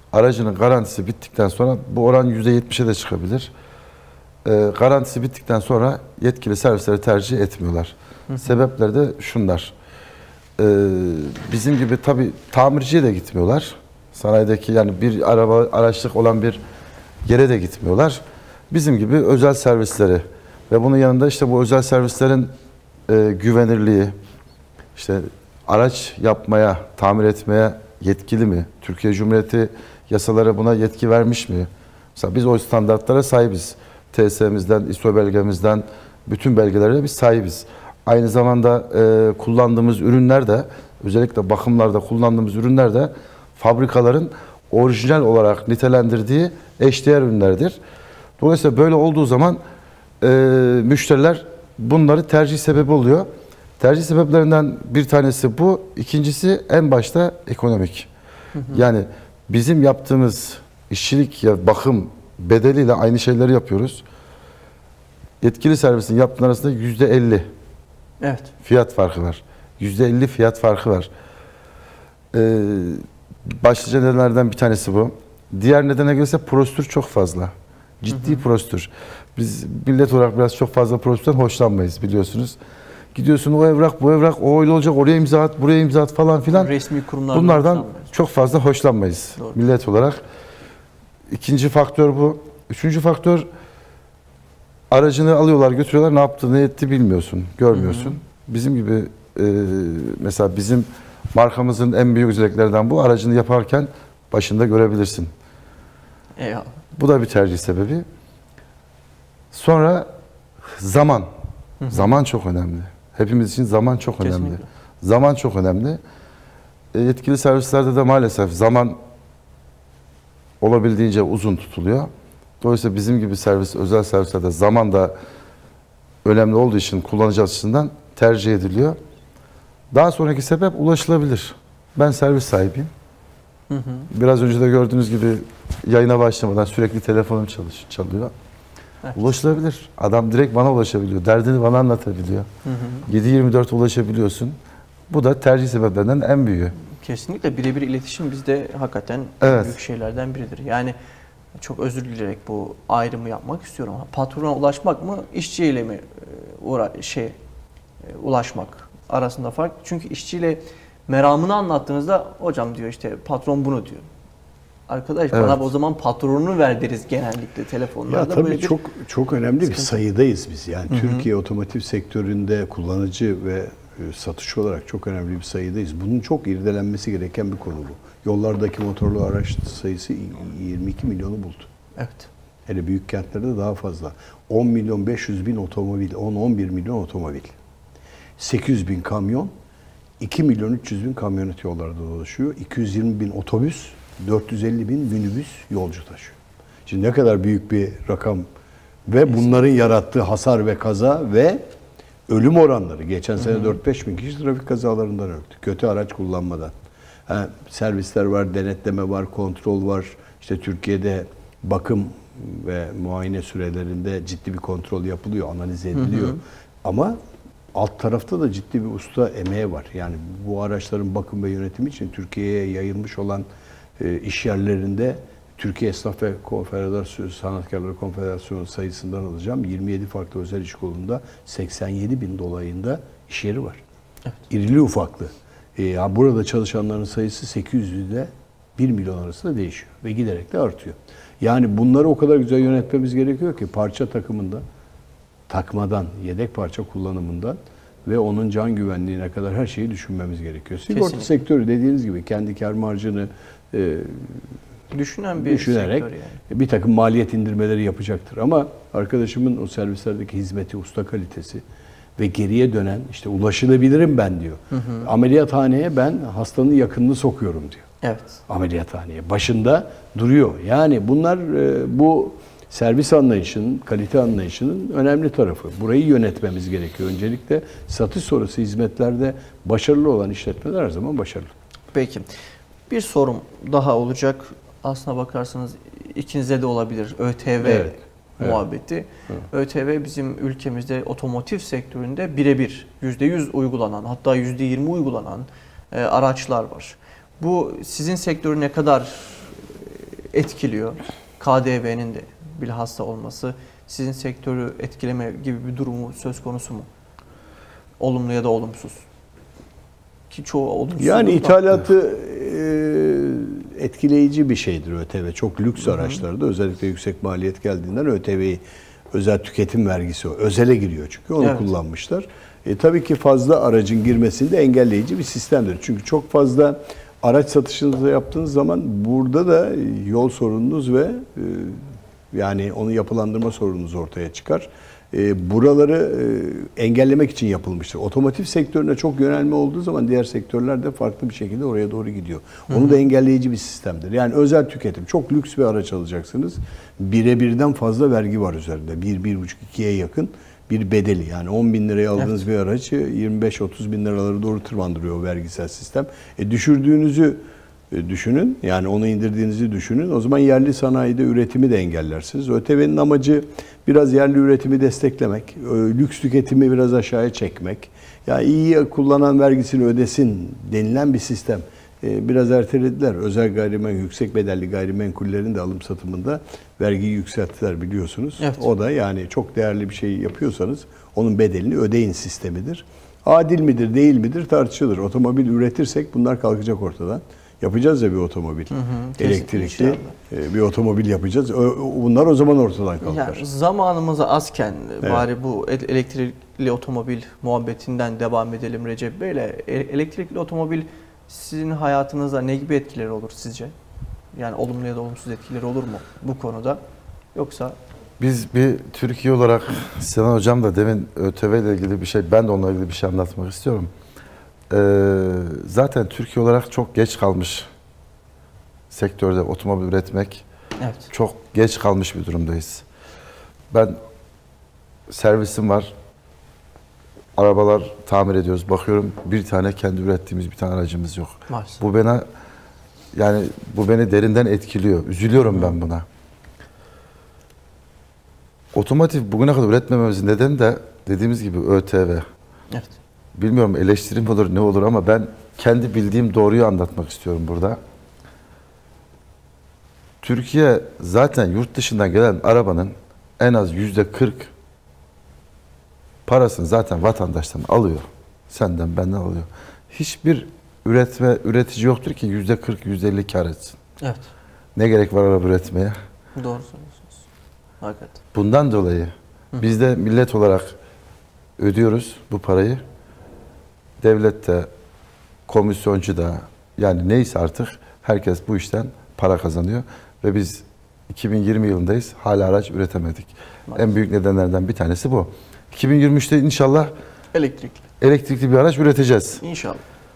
Speaker 2: aracının garantisi bittikten sonra bu oran yüzde yetmişe de çıkabilir. E, garantisi bittikten sonra yetkili servisleri tercih etmiyorlar. Hı hı. Sebepleri de şunlar. E, bizim gibi tabii tamirciye de gitmiyorlar. Sanayideki yani bir araba araçlık olan bir yere de gitmiyorlar. Bizim gibi özel servisleri ve bunun yanında işte bu özel servislerin e, güvenirliği, işte araç yapmaya, tamir etmeye yetkili mi? Türkiye Cumhuriyeti yasaları buna yetki vermiş mi? Mesela biz o standartlara sahibiz. T S E'mizden, I S O belgemizden, bütün belgelere biz sahibiz. Aynı zamanda e, kullandığımız ürünler de, özellikle bakımlarda kullandığımız ürünler de fabrikaların orijinal olarak nitelendirdiği eşdeğer ürünlerdir. Dolayısıyla böyle olduğu zaman e, müşteriler bunları tercih sebebi oluyor. Tercih sebeplerinden bir tanesi bu. İkincisi en başta ekonomik. Hı hı. Yani bizim yaptığımız işçilik ya bakım bedeliyle aynı şeyleri yapıyoruz. Yetkili servisin yaptığının arasında yüzde elli
Speaker 1: evet.
Speaker 2: fiyat farkı var. Yüzde elli fiyat farkı var. Ee, başlıca nedenlerden bir tanesi bu. Diğer nedene göre prosedür çok fazla. Ciddi hı hı. prosedür. Biz millet olarak biraz çok fazla prosedürden hoşlanmayız biliyorsunuz. Gidiyorsun o evrak, bu evrak, o öyle olacak, oraya imza at, buraya imza at falan filan.
Speaker 1: Resmi kurumlardan
Speaker 2: bunlardan çok fazla hoşlanmayız Doğru. millet olarak. İkinci faktör bu. Üçüncü faktör, aracını alıyorlar, götürüyorlar, ne yaptı, ne etti bilmiyorsun, görmüyorsun. Hı hı. Bizim gibi e, mesela bizim markamızın en büyük özelliklerinden bu, aracını yaparken başında görebilirsin.
Speaker 1: Eyvallah.
Speaker 2: Bu da bir tercih sebebi. Sonra zaman. Hı hı. Zaman çok önemli. Hepimiz için zaman çok Kesinlikle. önemli. Zaman çok önemli. E, yetkili servislerde de maalesef zaman olabildiğince uzun tutuluyor. Dolayısıyla bizim gibi servis, özel servislerde zaman da önemli olduğu için kullanıcı açısından tercih ediliyor. Daha sonraki sebep ulaşılabilir. Ben servis sahibiyim. Hı hı. Biraz önce de gördüğünüz gibi yayına başlamadan sürekli telefonum çalış, çalıyor. Evet. Ulaşılabilir. Adam direkt bana ulaşabiliyor. Derdini bana anlatabiliyor. Hı hı. yedi yirmi dört ulaşabiliyorsun. Bu da tercih sebeplerinden en büyüğü.
Speaker 1: Kesinlikle birebir iletişim bizde hakikaten
Speaker 2: evet.
Speaker 1: büyük şeylerden biridir. Yani çok özür dileyerek bu ayrımı yapmak istiyorum. Patrona ulaşmak mı, işçiyle mi uğra şey ulaşmak arasında fark. Çünkü işçiyle meramını anlattığınızda hocam diyor işte patron bunu diyor. Arkadaş evet. bana o zaman patronunu ver deriz genellikle telefonlarda.
Speaker 3: Ya tabii
Speaker 1: böyle
Speaker 3: çok çok önemli bir, bir sayıdayız biz. Yani
Speaker 1: Hı -hı.
Speaker 3: Türkiye otomotiv sektöründe kullanıcı ve satış olarak çok önemli bir sayıdayız. Bunun çok irdelenmesi gereken bir konu bu. Yollardaki motorlu araç sayısı yirmi iki milyonu buldu.
Speaker 1: Evet.
Speaker 3: Hele büyük kentlerde daha fazla. on milyon beş yüz bin otomobil, on on bir milyon otomobil. sekiz yüz bin kamyon, iki milyon üç yüz bin kamyonet yollarda dolaşıyor. iki yüz yirmi bin otobüs, dört yüz elli bin minibüs yolcu taşıyor. Şimdi ne kadar büyük bir rakam ve bunların yarattığı hasar ve kaza ve ölüm oranları. Geçen sene dört beş bin kişi trafik kazalarından öldü. Kötü araç kullanmadan. Ha, servisler var, denetleme var, kontrol var. İşte Türkiye'de bakım ve muayene sürelerinde ciddi bir kontrol yapılıyor, analiz ediliyor. Hı hı. Ama alt tarafta da ciddi bir usta emeği var. Yani bu araçların bakım ve yönetimi için Türkiye'ye yayılmış olan e, iş yerlerinde Türkiye Esnaf ve Konfederasyonu, Sanatkarları Konfederasyonu sayısından alacağım. yirmi yedi farklı özel iş kolunda seksen yedi bin dolayında iş yeri var. Evet. İrili ufaklı. Ee, burada çalışanların sayısı sekiz yüz ile bir milyon arasında değişiyor. Ve giderek de artıyor. Yani bunları o kadar güzel yönetmemiz gerekiyor ki parça takımında, takmadan, yedek parça kullanımından ve onun can güvenliğine kadar her şeyi düşünmemiz gerekiyor. Sigorta Kesinlikle. sektörü dediğiniz gibi kendi kar marjını e,
Speaker 1: düşünen bir
Speaker 3: düşünerek
Speaker 1: sektör yani.
Speaker 3: bir takım maliyet indirmeleri yapacaktır. Ama arkadaşımın o servislerdeki hizmeti, usta kalitesi ve geriye dönen işte ulaşılabilirim ben diyor. Hı hı. Ameliyathaneye ben hastanın yakınını sokuyorum diyor.
Speaker 1: Evet.
Speaker 3: Ameliyathaneye. Başında duruyor. Yani bunlar bu servis anlayışının, kalite anlayışının önemli tarafı. Burayı yönetmemiz gerekiyor. Öncelikle satış sonrası hizmetlerde başarılı olan işletmeler her zaman başarılı.
Speaker 1: Peki. Bir sorum daha olacak. Aslına bakarsanız ikinize de olabilir. ÖTV evet, muhabbeti. Evet. ÖTV bizim ülkemizde otomotiv sektöründe birebir yüzde yüz uygulanan, hatta yüzde yirmi uygulanan e, araçlar var. Bu sizin sektörü ne kadar etkiliyor. K D V'nin de bilhassa olması sizin sektörü etkileme gibi bir durumu söz konusu mu? Olumlu ya da olumsuz. Ki çoğu olumsuz.
Speaker 3: Yani ithalatı e, etkileyici bir şeydir ÖTV. Çok lüks Hı-hı. araçlarda özellikle yüksek maliyet geldiğinden ÖTV'yi özel tüketim vergisi o. Özele giriyor çünkü onu evet. kullanmışlar. E, tabii ki fazla aracın girmesini de engelleyici bir sistemdir. Çünkü çok fazla araç satışınızı yaptığınız zaman burada da yol sorununuz ve e, yani onu yapılandırma sorununuz ortaya çıkar. E, buraları e, engellemek için yapılmıştır. Otomotiv sektörüne çok yönelme olduğu zaman diğer sektörler de farklı bir şekilde oraya doğru gidiyor. Onu Hı-hı. da engelleyici bir sistemdir. Yani özel tüketim. Çok lüks bir araç alacaksınız. Bire birden fazla vergi var üzerinde. Bir, bir buçuk, ikiye yakın bir bedeli. Yani on bin liraya aldığınız evet. bir aracı yirmi beş otuz bin liraları doğru tırmandırıyor o vergisel sistem. E, düşürdüğünüzü düşünün. Yani onu indirdiğinizi düşünün. O zaman yerli sanayide üretimi de engellersiniz. ÖTV'nin amacı biraz yerli üretimi desteklemek, lüks tüketimi biraz aşağıya çekmek. Ya iyi kullanan vergisini ödesin denilen bir sistem. Biraz ertelediler. Özel gayrimenkul, yüksek bedelli gayrimenkullerin de alım satımında vergiyi yükselttiler biliyorsunuz. Evet. O da yani çok değerli bir şey yapıyorsanız onun bedelini ödeyin sistemidir. Adil midir, değil midir tartışılır. Otomobil üretirsek bunlar kalkacak ortadan. Yapacağız ya bir otomobil. Hı hı, elektrikli inşallah. Bir otomobil yapacağız. Bunlar o zaman ortadan kalkar.
Speaker 1: Yani zamanımız azken evet. bari bu elektrikli otomobil muhabbetinden devam edelim Recep Bey'le. Elektrikli otomobil sizin hayatınızda ne gibi etkileri olur sizce? Yani olumlu ya da olumsuz etkileri olur mu bu konuda? Yoksa
Speaker 2: biz bir Türkiye olarak Sinan Hocam da demin ÖTV ile ilgili bir şey, ben de onunla ilgili bir şey anlatmak istiyorum. Ee, zaten Türkiye olarak çok geç kalmış sektörde otomobil üretmek. Evet. Çok geç kalmış bir durumdayız. Ben servisim var. Arabalar tamir ediyoruz. Bakıyorum bir tane kendi ürettiğimiz bir tane aracımız yok. Maalesef. Bu bana yani bu beni derinden etkiliyor. Üzülüyorum Hı. ben buna. Otomotiv bugüne kadar üretmememizin nedeni de dediğimiz gibi ÖTV. Evet. Bilmiyorum eleştirim olur ne olur ama ben kendi bildiğim doğruyu anlatmak istiyorum burada. Türkiye zaten yurt dışından gelen arabanın en az yüzde kırk parasını zaten vatandaştan alıyor. Senden benden alıyor. Hiçbir üretme üretici yoktur ki yüzde kırk yüzde elli kar etsin. Evet. Ne gerek var araba üretmeye?
Speaker 1: Doğru söylüyorsunuz. Hakikaten.
Speaker 2: Bundan dolayı Hı. biz de millet olarak ödüyoruz bu parayı. Devlet de, komisyoncu da, yani neyse artık herkes bu işten para kazanıyor. Ve biz iki bin yirmi yılındayız, hala araç üretemedik. Maalesef. En büyük nedenlerden bir tanesi bu. iki bin yirmi üçte inşallah elektrikli elektrikli bir araç üreteceğiz.
Speaker 1: İnşallah.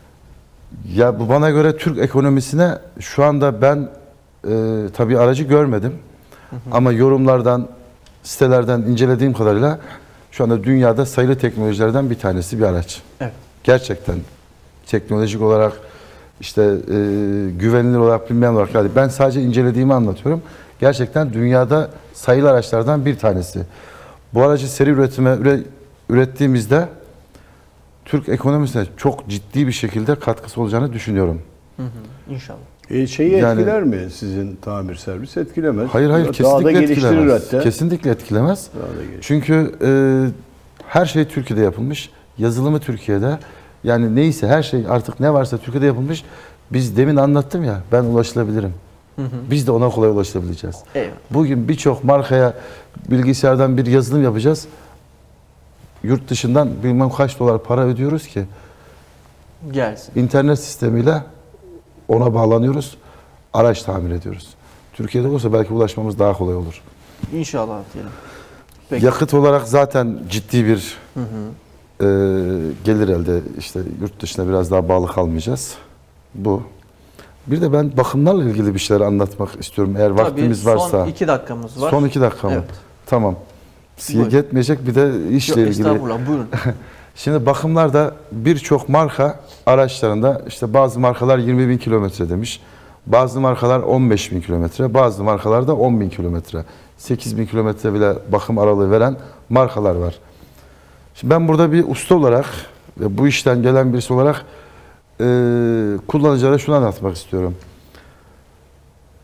Speaker 2: Ya bu bana göre Türk ekonomisine şu anda ben e, tabii aracı görmedim. Hı hı. Ama yorumlardan, sitelerden incelediğim kadarıyla şu anda dünyada sayılı teknolojilerden bir tanesi bir araç. Evet. Gerçekten teknolojik olarak işte e, güvenilir olarak bilmeyen olarak yani ben sadece incelediğimi anlatıyorum. Gerçekten dünyada sayılı araçlardan bir tanesi. Bu aracı seri üretime üre, ürettiğimizde Türk ekonomisine çok ciddi bir şekilde katkısı olacağını düşünüyorum.
Speaker 1: Hı hı, İnşallah.
Speaker 3: E şeyi yani, etkiler mi sizin tamir servisi? Etkilemez.
Speaker 2: Hayır hayır kesinlikle etkilemez. Hatta. Kesinlikle etkilemez. Çünkü e, her şey Türkiye'de yapılmış. Yazılımı Türkiye'de. Yani neyse her şey artık ne varsa Türkiye'de yapılmış. Biz demin anlattım ya ben ulaşılabilirim. Hı hı. Biz de ona kolay ulaşabileceğiz. Eyvallah. Bugün birçok markaya bilgisayardan bir yazılım yapacağız. Yurt dışından bilmem kaç dolar para ödüyoruz ki.
Speaker 1: Gelsin.
Speaker 2: İnternet sistemiyle ona bağlanıyoruz. Araç tamir ediyoruz. Türkiye'de olursa belki ulaşmamız daha kolay olur.
Speaker 1: İnşallah diyelim. Peki.
Speaker 2: Yakıt olarak zaten ciddi bir hı hı. E, gelir elde. İşte yurt dışına biraz daha bağlı kalmayacağız. Bu. Bir de ben bakımlarla ilgili bir şeyler anlatmak istiyorum. Eğer Tabii, vaktimiz varsa.
Speaker 1: Son iki dakikamız var.
Speaker 2: Son iki dakika mı?
Speaker 1: Evet.
Speaker 2: Tamam. Siye yetmeyecek bir de işle
Speaker 1: Yok,
Speaker 2: ilgili.
Speaker 1: Estağfurullah buyurun.
Speaker 2: Şimdi bakımlarda birçok marka araçlarında işte bazı markalar yirmi bin kilometre demiş. Bazı markalar on beş bin kilometre. Bazı markalarda on bin kilometre. sekiz bin kilometre bile bakım aralığı veren markalar var. Şimdi ben burada bir usta olarak ve bu işten gelen birisi olarak e, kullanıcılara şunu anlatmak istiyorum.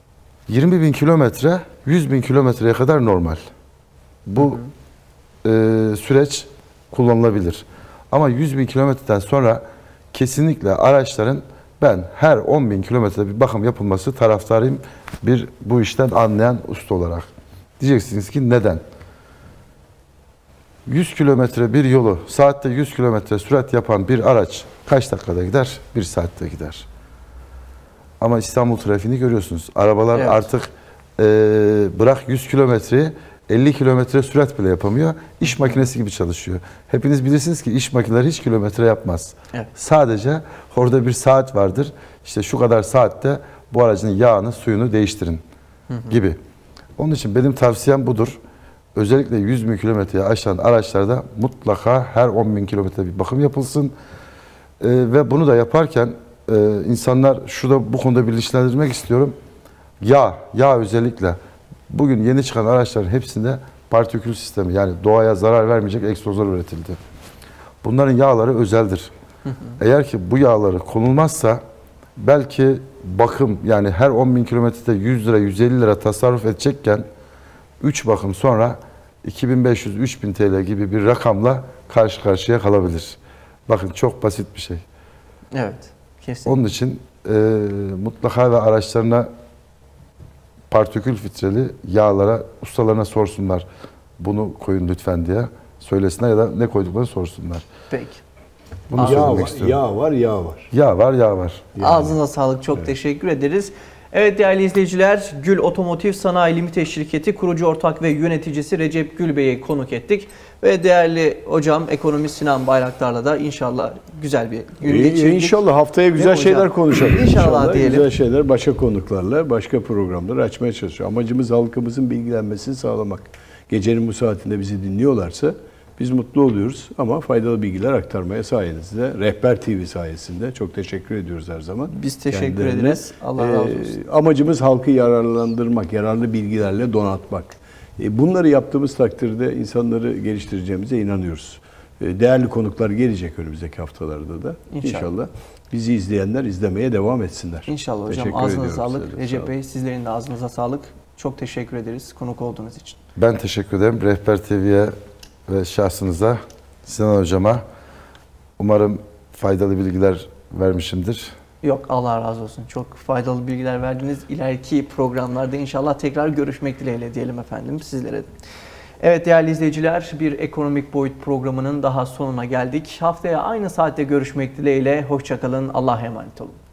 Speaker 2: yirmi bin kilometre, yüz bin kilometreye kadar normal. Bu hı hı. E, süreç kullanılabilir. Ama yüz bin kilometreden sonra kesinlikle araçların ben her on bin kilometrede bir bakım yapılması taraftarıyım, bir bu işten anlayan usta olarak. Diyeceksiniz ki neden? yüz kilometre bir yolu saatte yüz kilometre sürat yapan bir araç kaç dakikada gider? bir saatte gider. Ama İstanbul trafiğini görüyorsunuz. Arabalar evet. artık e, bırak yüz kilometreyi elli kilometre sürat bile yapamıyor. İş makinesi gibi çalışıyor. Hepiniz bilirsiniz ki iş makineleri hiç kilometre yapmaz. Evet. Sadece orada bir saat vardır. İşte şu kadar saatte bu aracın yağını, suyunu değiştirin hı hı. gibi. Onun için benim tavsiyem budur. Özellikle yüz bin kilometreyi aşan araçlarda mutlaka her on bin kilometre bir bakım yapılsın. Ee, ve bunu da yaparken e, insanlar şurada bu konuda bilinçlendirmek istiyorum. Yağ, yağ özellikle bugün yeni çıkan araçların hepsinde partikül sistemi, yani doğaya zarar vermeyecek egzozlar üretildi. Bunların yağları özeldir. Hı hı. Eğer ki bu yağları konulmazsa belki bakım, yani her on bin kilometrede yüz lira yüz elli lira tasarruf edecekken üç bakım sonra iki bin beş yüz üç bin T L gibi bir rakamla karşı karşıya kalabilir. Bakın çok basit bir şey.
Speaker 1: Evet, kesinlikle.
Speaker 2: Onun için e, mutlaka ve araçlarına partikül filtreli yağlara, ustalarına sorsunlar. Bunu koyun lütfen diye söylesinler ya da ne koyduklarını sorsunlar.
Speaker 1: Peki.
Speaker 3: Bunu yağ var, yağ var, yağ var.
Speaker 2: Yağ var, yağ var.
Speaker 1: Yani. Ağzınıza sağlık. Çok evet. teşekkür ederiz. Evet değerli izleyiciler, Gül Otomotiv Sanayi Limited Şirketi kurucu ortak ve yöneticisi Recep Gül Bey'i konuk ettik. Ve değerli hocam ekonomist Sinan Bayraktar'la da inşallah güzel bir gün geçirdik.
Speaker 3: İnşallah haftaya güzel şeyler konuşalım.
Speaker 1: İnşallah, inşallah diyelim.
Speaker 3: Güzel şeyler, başka konuklarla, başka programları açmaya çalışıyoruz. Amacımız halkımızın bilgilenmesini sağlamak. Gecenin bu saatinde bizi dinliyorlarsa biz mutlu oluyoruz ama faydalı bilgiler aktarmaya sayenizde, Rehber T V sayesinde çok teşekkür ediyoruz her zaman.
Speaker 1: Biz teşekkür ederiz. Allah razı olsun.
Speaker 3: E, amacımız halkı yararlandırmak, yararlı bilgilerle donatmak. E, bunları yaptığımız takdirde insanları geliştireceğimize inanıyoruz. E, değerli konuklar gelecek önümüzdeki haftalarda da. İnşallah. İnşallah bizi izleyenler izlemeye devam etsinler.
Speaker 1: İnşallah hocam. Teşekkür ağzınıza sağlık. Size Recep Bey sizlerin de ağzınıza sağlık. Çok teşekkür ederiz konuk olduğunuz için.
Speaker 2: Ben teşekkür ederim. Rehber T V'ye ve şahsınıza, Sinan Hocama umarım faydalı bilgiler vermişimdir.
Speaker 1: Yok, Allah razı olsun. Çok faydalı bilgiler verdiniz. İleriki programlarda inşallah tekrar görüşmek dileğiyle diyelim efendim sizlere. Evet değerli izleyiciler, bir ekonomik boyut programının daha sonuna geldik. Haftaya aynı saatte görüşmek dileğiyle. Hoşça kalın. Allah'a emanet olun.